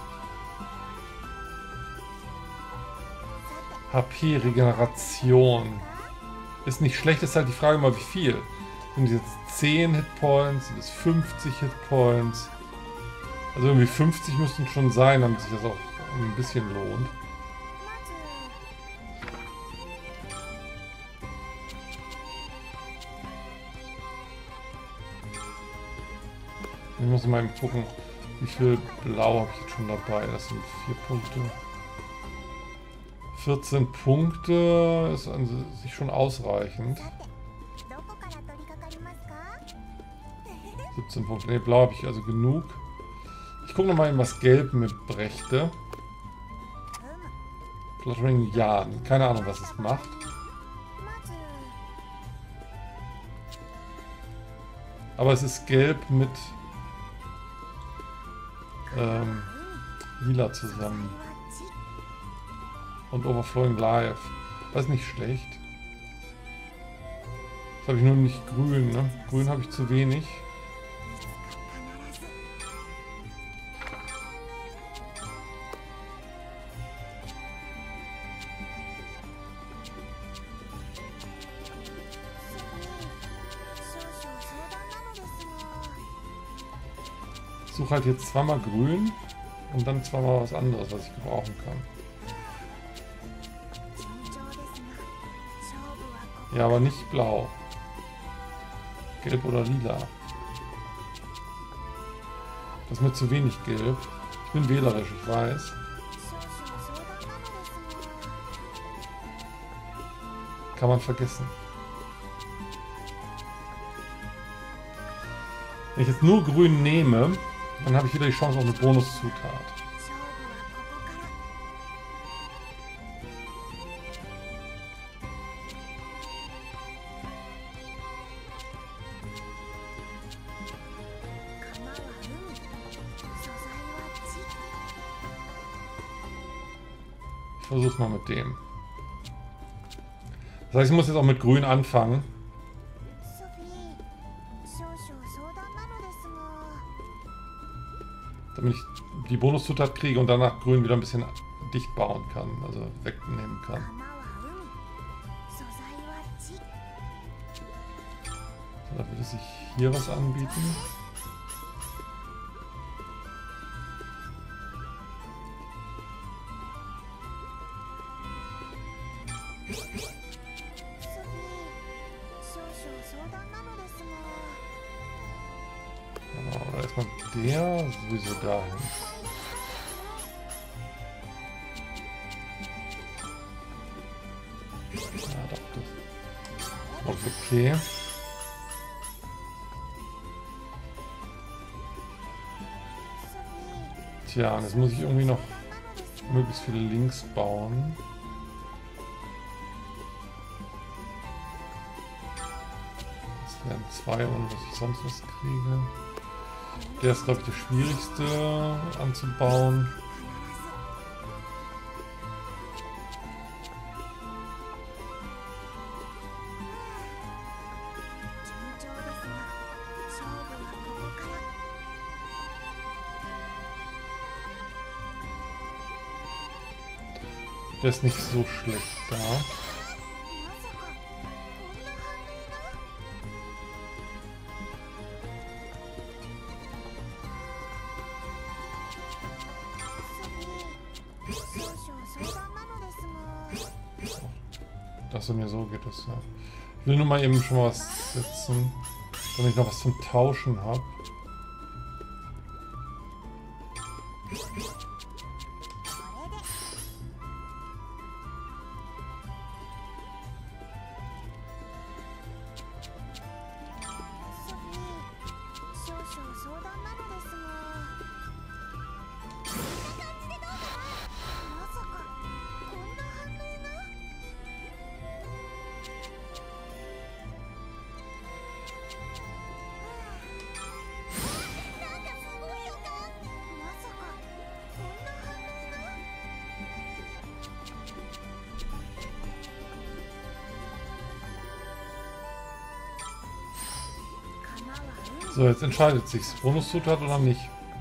H P-Regeneration. Ist nicht schlecht, ist halt die Frage mal wie viel. Sind es jetzt zehn Hitpoints, sind es fünfzig Hitpoints? Also irgendwie fünfzig müssten schon sein, damit sich das auch ein bisschen lohnt. Ich muss mal eben gucken, wie viel Blau habe ich jetzt schon dabei. Das sind vier Punkte. vierzehn Punkte ist an sich schon ausreichend. siebzehn Punkte. Ne, blau habe ich also genug. Ich gucke nochmal eben, was gelb mit brächte. Fluttering Yarn. Keine Ahnung, was es macht. Aber es ist gelb mit ähm, lila zusammen. Und Overflowing Life. Das ist nicht schlecht. Das habe ich nur nicht grün, ne? Grün habe ich zu wenig. Ich suche halt jetzt zweimal grün und dann zweimal was anderes, was ich gebrauchen kann. Ja, aber nicht blau. Gelb oder lila. Das ist mir zu wenig gelb. Ich bin wählerisch, ich weiß. Kann man vergessen. Wenn ich jetzt nur grün nehme, dann habe ich wieder die Chance auf eine Bonuszutat. Versuch's mal mit dem. Das heißt, ich muss jetzt auch mit Grün anfangen. Damit ich die Bonuszutat kriege und danach Grün wieder ein bisschen dicht bauen kann, also wegnehmen kann. So, da würde sich hier was anbieten. Oder erstmal der sowieso dahin. Ja, doch, das ist okay. Tja, und jetzt muss ich irgendwie noch möglichst viele Links bauen. Das wären zwei, ohne dass ich sonst was kriege. Der ist, glaube ich, der schwierigste anzubauen. Der ist nicht so schlecht da. Achso, mir so geht das ja. Ich will nur mal eben schon mal was setzen, damit ich noch was zum Tauschen habe. So, jetzt entscheidet sich's. Bonuszutat oder nicht?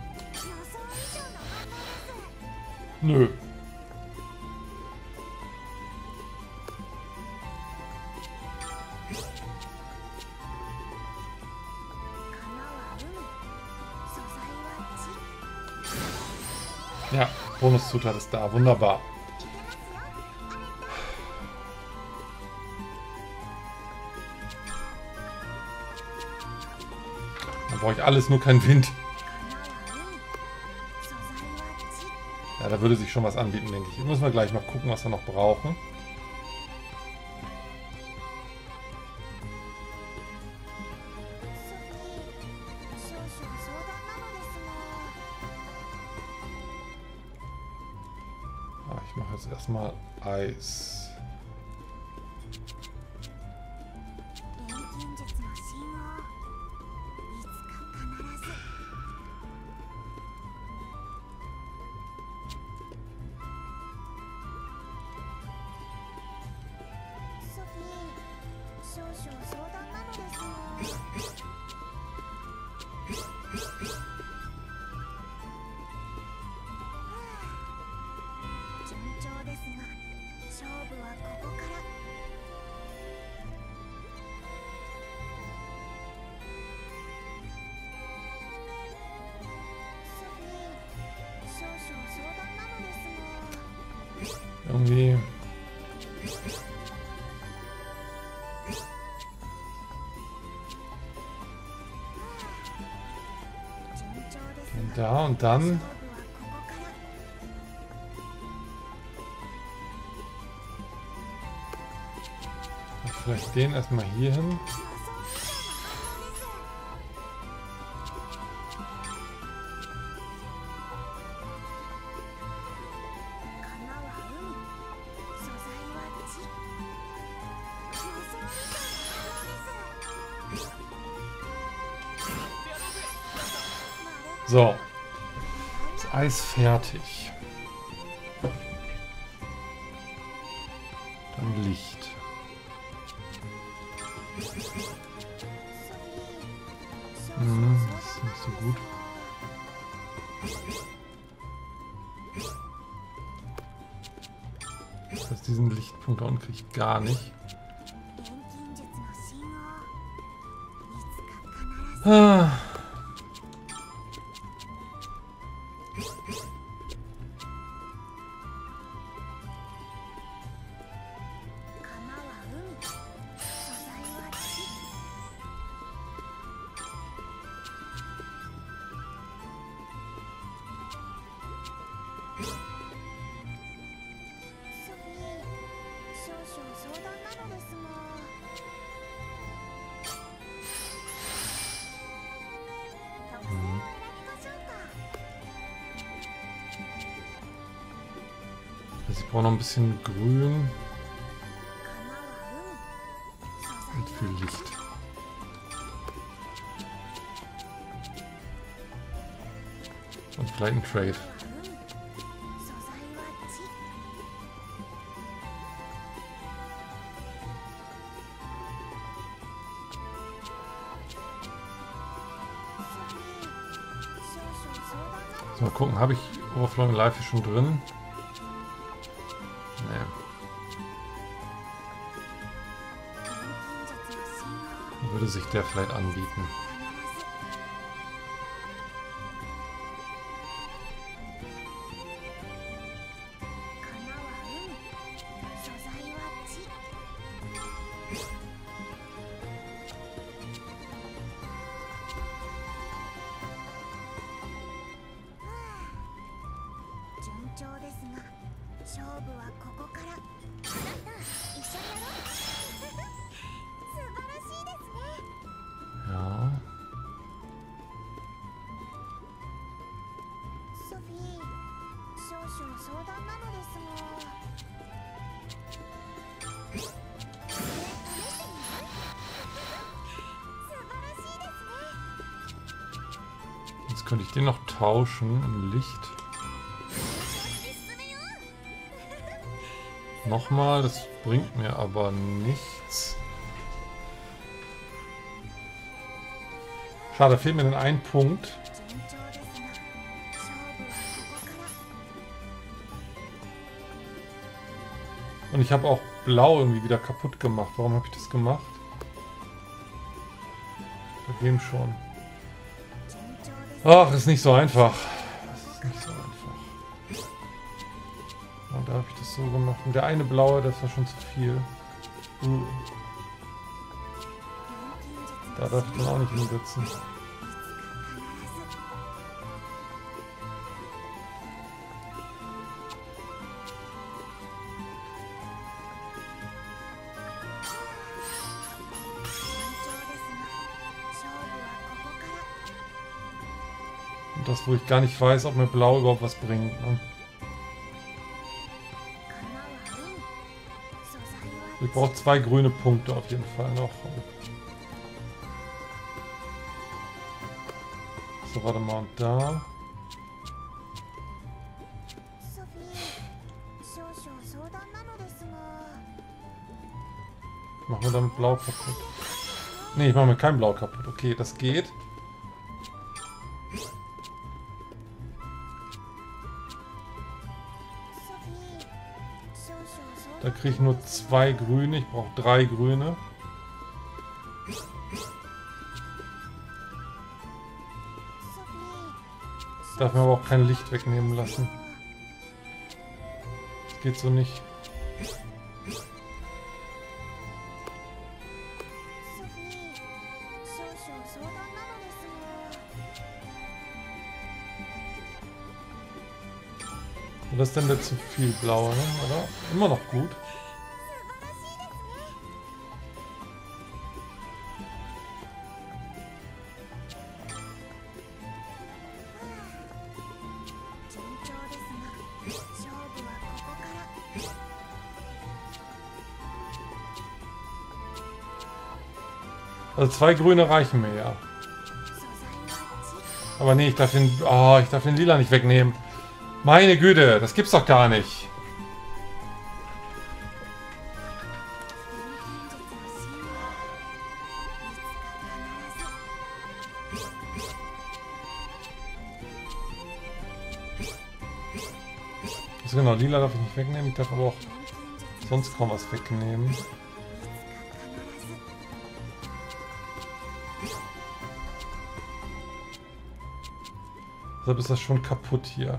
Nö. Ja, Bonuszutat ist da. Wunderbar. Da brauche ich alles, nur keinen Wind. Ja, da würde sich schon was anbieten, denke ich. Müssen wir gleich mal gucken, was wir noch brauchen. Ah, ich mache jetzt erstmal Eis. Irgendwie. Und da und dann. Vielleicht den erstmal hier hin. So, das Eis fertig. Licht. Hm, das ist nicht so gut. Das heißt, diesen Lichtpunkt da unten kriege ich gar nicht. Ah. Ich brauche noch ein bisschen Grün und viel Licht. Und vielleicht ein Trade. So, mal gucken, habe ich Overflowing Life hier schon drin? Würde sich der vielleicht anbieten. Ja. Jetzt könnte ich den noch tauschen im Licht. Nochmal, das bringt mir aber nichts. Schade, fehlt mir denn ein Punkt. Und ich habe auch Blau irgendwie wieder kaputt gemacht. Warum habe ich das gemacht? Bei dem schon. Ach, ist nicht so einfach. Das ist nicht so einfach. Und da habe ich das so gemacht. Und der eine Blaue, das war schon zu viel. Uh. Da darf ich dann auch nicht hinsetzen. Und das, wo ich gar nicht weiß, ob mir Blau überhaupt was bringt. Ne? Ich brauche zwei grüne Punkte auf jeden Fall noch. So, warte mal, und da. Machen wir damit Blau kaputt? Ne, ich mache mir kein Blau kaputt. Okay, das geht. Da kriege ich nur zwei Grüne. Ich brauche drei Grüne. Ich darf mir aber auch kein Licht wegnehmen lassen. Das geht so nicht. Und das ist dann wieder zu viel Blau, ne? Oder? Immer noch gut. Also zwei Grüne reichen mir ja. Aber nee, ich darf den, oh, ich darf den Lila nicht wegnehmen. Meine Güte, das gibt's doch gar nicht. Also genau, lila darf ich nicht wegnehmen, ich darf aber auch sonst kaum was wegnehmen. Deshalb ist das schon kaputt hier.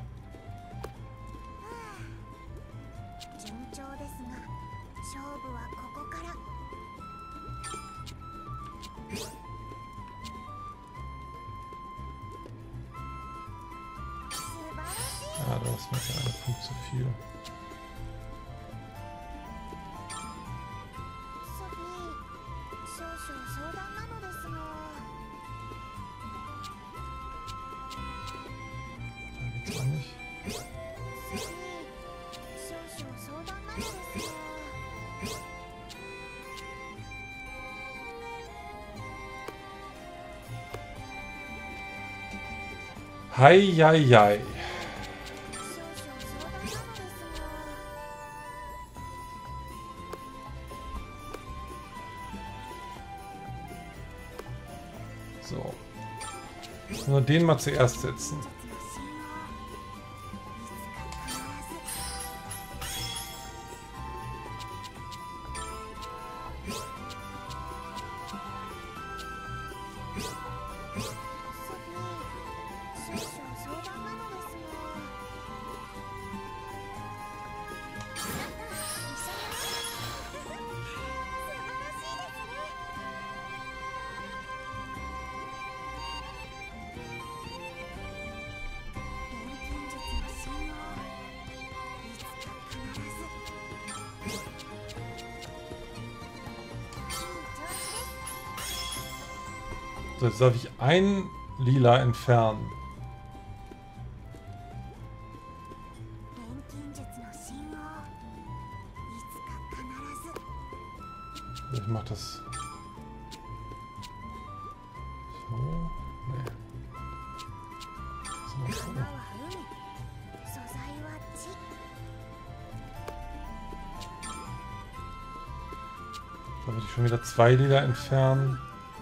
Ja, da ist mir der eine Punkt zu viel. Da geht's auch nicht. Hei, hei, hei. So. Nur den mal zuerst setzen. So, jetzt darf ich ein Lila entfernen. Ich mach das so. Nee. So, so. Da würde ich schon wieder zwei Lila entfernen.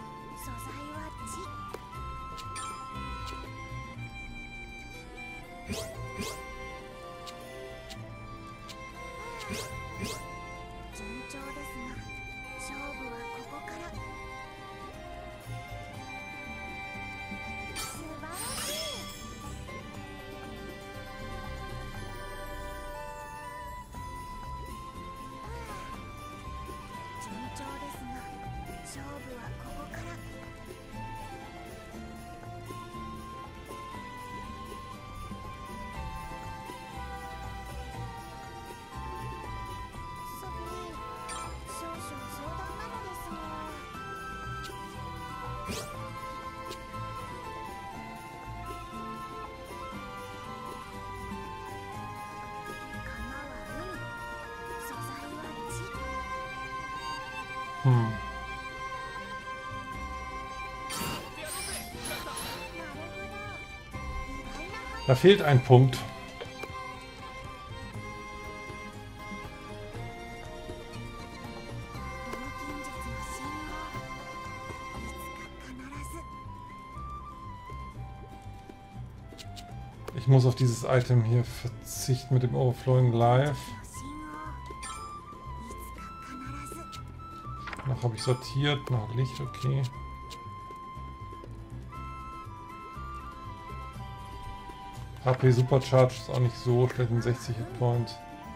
Hm. Da fehlt ein Punkt. Ich muss auf dieses Item hier verzichten mit dem Overflowing Life. Noch habe ich sortiert, nach Licht, okay. H P Supercharge ist auch nicht so schlecht mit sechzig Hitpoints.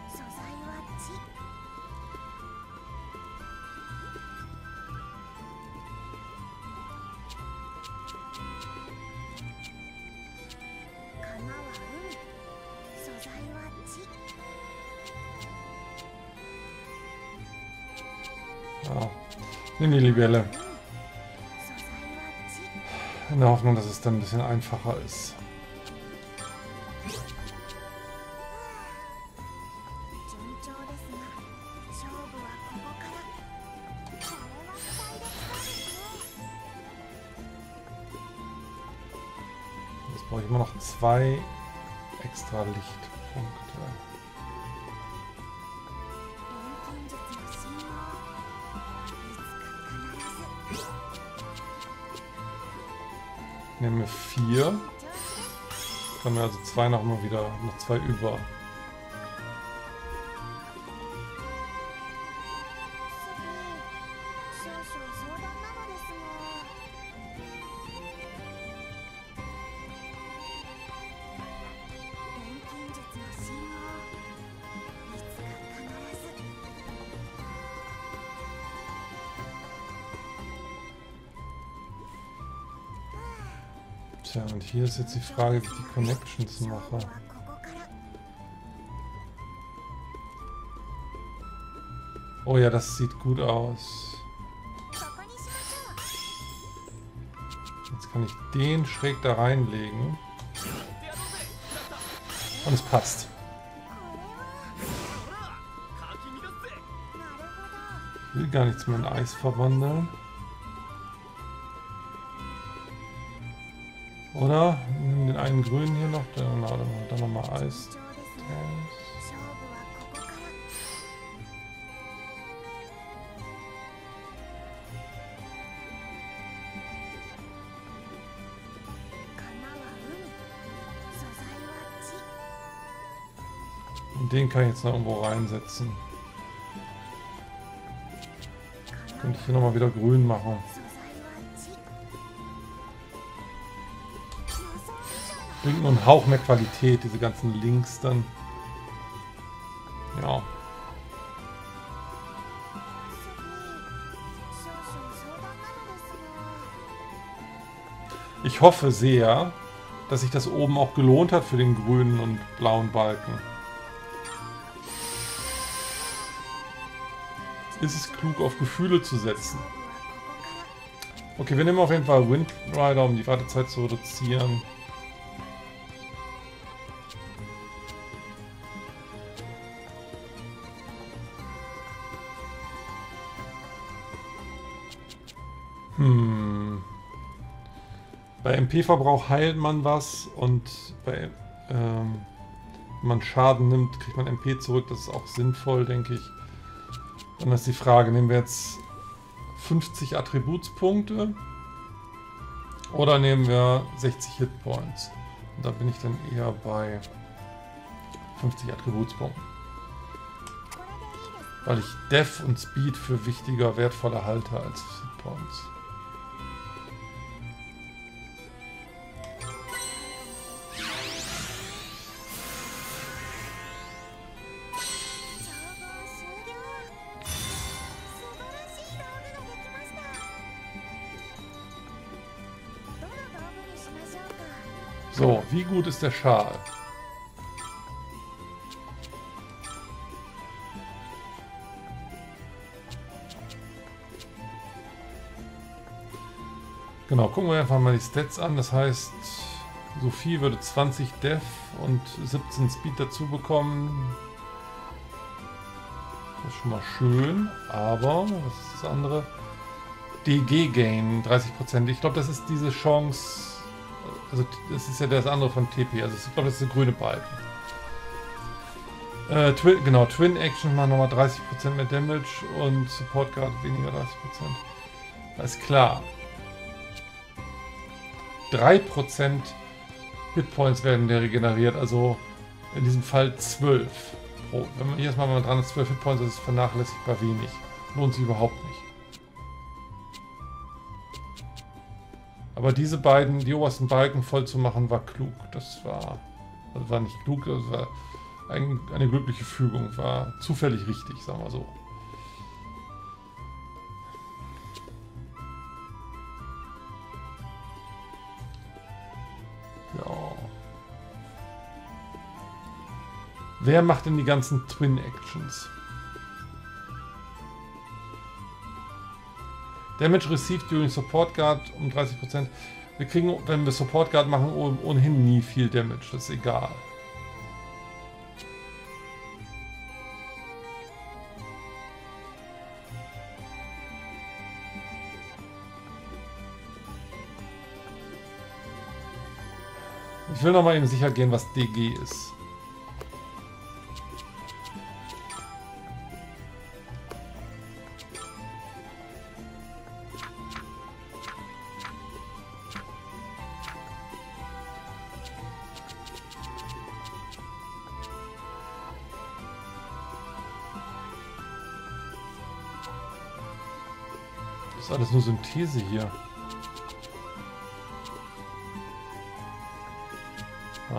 Ja. Nimm die Libelle. In der Hoffnung, dass es dann ein bisschen einfacher ist. Jetzt brauche ich immer noch zwei extra Lichtpunkte. Ich nehme vier. Kann mir also zwei noch mal wieder, noch zwei über. Tja, und hier ist jetzt die Frage, wie ich die Connections mache. Oh ja, das sieht gut aus. Jetzt kann ich den schräg da reinlegen. Und es passt. Ich will gar nichts mehr in Eis verwandeln. Oder? Nimm den einen grünen hier noch. Dann, dann nochmal Eis. Und den kann ich jetzt noch irgendwo reinsetzen. Könnte ich hier nochmal wieder grün machen. Bringt nur einen Hauch mehr Qualität, diese ganzen Links dann. Ja. Ich hoffe sehr, dass sich das oben auch gelohnt hat für den grünen und blauen Balken. Ist es klug, auf Gefühle zu setzen? Okay, wir nehmen auf jeden Fall Wind Rider, um die Wartezeit zu reduzieren. Hm. Bei M P-Verbrauch heilt man was und bei, ähm, wenn man Schaden nimmt, kriegt man M P zurück. Das ist auch sinnvoll, denke ich. Dann ist die Frage, nehmen wir jetzt fünfzig Attributspunkte oder nehmen wir sechzig Hitpoints? Und da bin ich dann eher bei fünfzig Attributspunkten. Weil ich Def und Speed für wichtiger, wertvoller halte als Hitpoints. So, wie gut ist der Schal? Genau, gucken wir einfach mal die Stats an. Das heißt, Sophie würde zwanzig Def und siebzehn Speed dazu bekommen. Das ist schon mal schön, aber was ist das andere? D G-Gain, dreißig Prozent. Ich glaube, das ist diese Chance. Also, das ist ja das andere von T P. Also, ich glaube, das ist der grüne Balken. Äh, Twin, genau, Twin Action machen nochmal dreißig Prozent mehr Damage und Support Guard weniger dreißig Prozent. Alles klar. drei Prozent Hitpoints werden regeneriert, also in diesem Fall zwölf. Pro. Wenn man jedes Mal, wenn man dran ist, zwölf Hitpoints, das ist vernachlässigbar wenig. Lohnt sich überhaupt nicht. Aber diese beiden, die obersten Balken voll zu machen, war klug. Das war, also war nicht klug, das war ein, eine glückliche Fügung, war zufällig richtig, sagen wir so. Ja. Wer macht denn die ganzen Twin Actions? Damage received during Support Guard um dreißig Prozent. Wir kriegen, wenn wir Support Guard machen, ohnehin nie viel Damage. Das ist egal. Ich will noch mal eben sicher gehen, was D G ist. Das ist alles nur Synthese hier. Ah.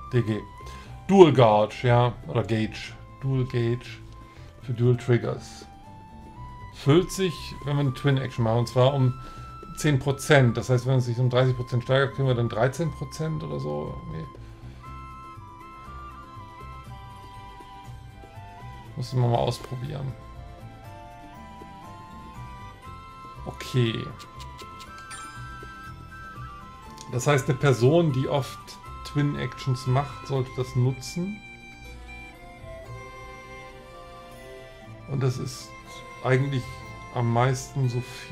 D G. Dual Gauge, ja, oder Gauge. Dual Gauge für Dual Triggers. Füllt sich, wenn wir eine Twin Action machen, und zwar um zehn Prozent. Das heißt, wenn es sich um dreißig Prozent steigert, kriegen wir dann dreizehn Prozent oder so. Nee. Müssen wir mal ausprobieren. Okay. Das heißt, eine Person, die oft Twin Actions macht, sollte das nutzen. Und das ist eigentlich am meisten Sophie.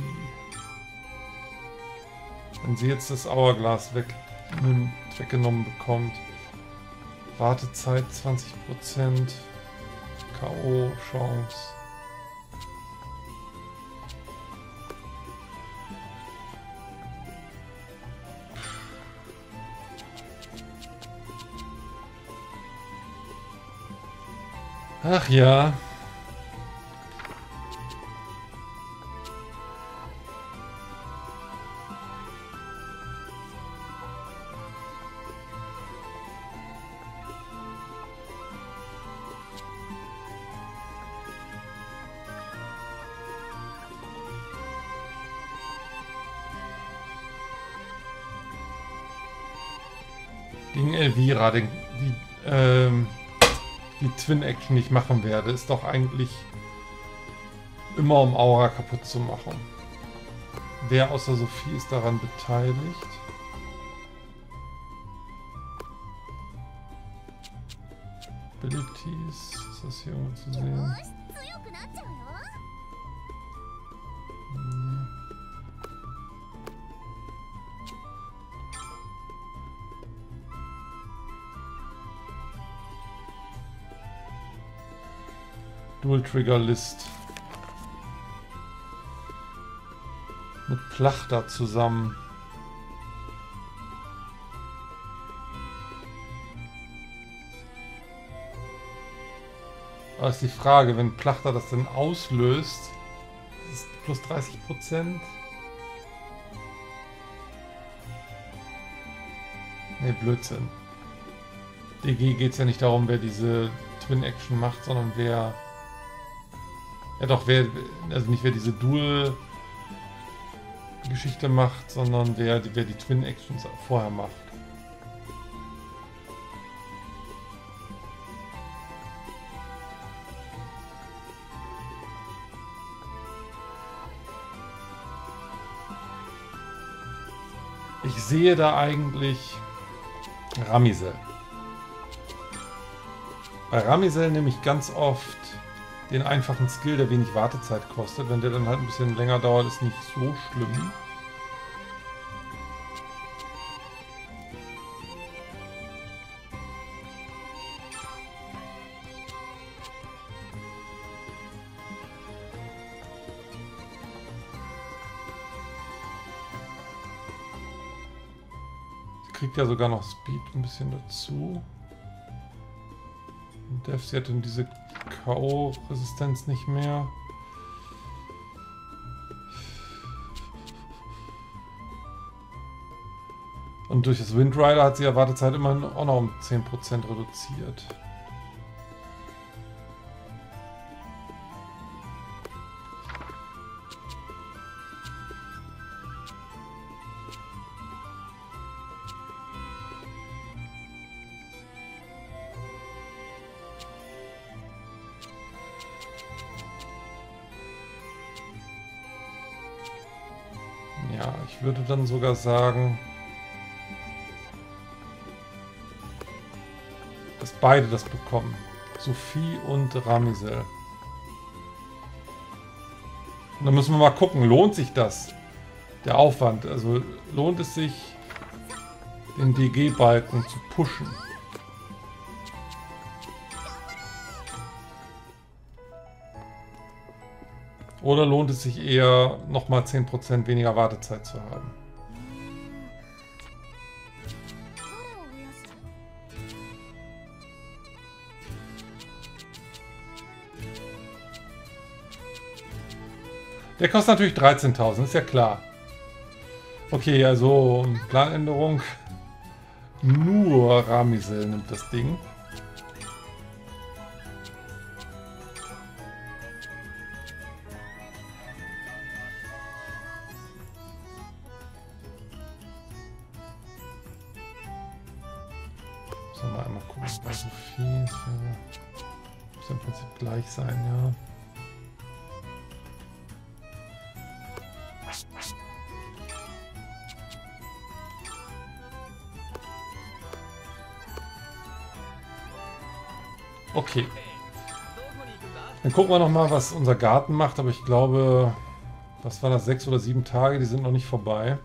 Wenn sie jetzt das Hourglass weg, weggenommen bekommt. Wartezeit zwanzig Prozent. K O-Chance. Ach ja. Gegen Elvira, den, die, ähm, die Twin Action, die ich machen werde, ist doch eigentlich immer um Aura kaputt zu machen. Wer außer Sophie ist daran beteiligt? Abilities, ist das hier irgendwo zu sehen? Hm. Dual Trigger List. Mit Plachter zusammen. Aber ist die Frage, wenn Plachter das denn auslöst, ist plus dreißig Prozent? Ne, Blödsinn. D G geht es ja nicht darum, wer diese Twin Action macht, sondern wer... Ja doch, wer, also nicht wer diese Dual-Geschichte macht, sondern wer, wer die Twin Actions vorher macht. Ich sehe da eigentlich Ramisel. Bei Ramisel nehme ich ganz oft den einfachen Skill, der wenig Wartezeit kostet. Wenn der dann halt ein bisschen länger dauert, ist nicht so schlimm. Sie kriegt ja sogar noch Speed ein bisschen dazu. Und Dev, sie hat dann diese K O-Resistenz nicht mehr. Und durch das Windrider hat sie ja Wartezeit immerhin auch noch um zehn Prozent reduziert. Ja, ich würde dann sogar sagen, dass beide das bekommen. Sophie und Ramisel. Und dann müssen wir mal gucken, lohnt sich das? Der Aufwand, also lohnt es sich, den D G-Balken zu pushen? Oder lohnt es sich eher, nochmal zehn Prozent weniger Wartezeit zu haben? Der kostet natürlich dreizehntausend, ist ja klar. Okay, also Planänderung Nur Ramisel nimmt das Ding. Sollen wir einmal gucken, bei Sophie. Muss im Prinzip gleich sein, ja. Okay. Dann gucken wir noch mal, was unser Garten macht, aber ich glaube, was war das, sechs oder sieben Tage, die sind noch nicht vorbei.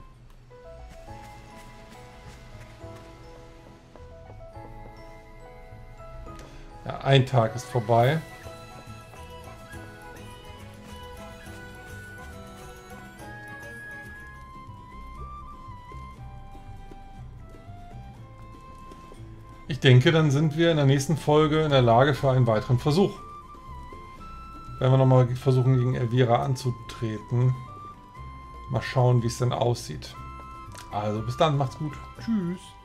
Ja, ein Tag ist vorbei. Ich denke, dann sind wir in der nächsten Folge in der Lage für einen weiteren Versuch. Werden wir nochmal versuchen, gegen Elvira anzutreten. Mal schauen, wie es denn aussieht. Also bis dann, macht's gut. Tschüss.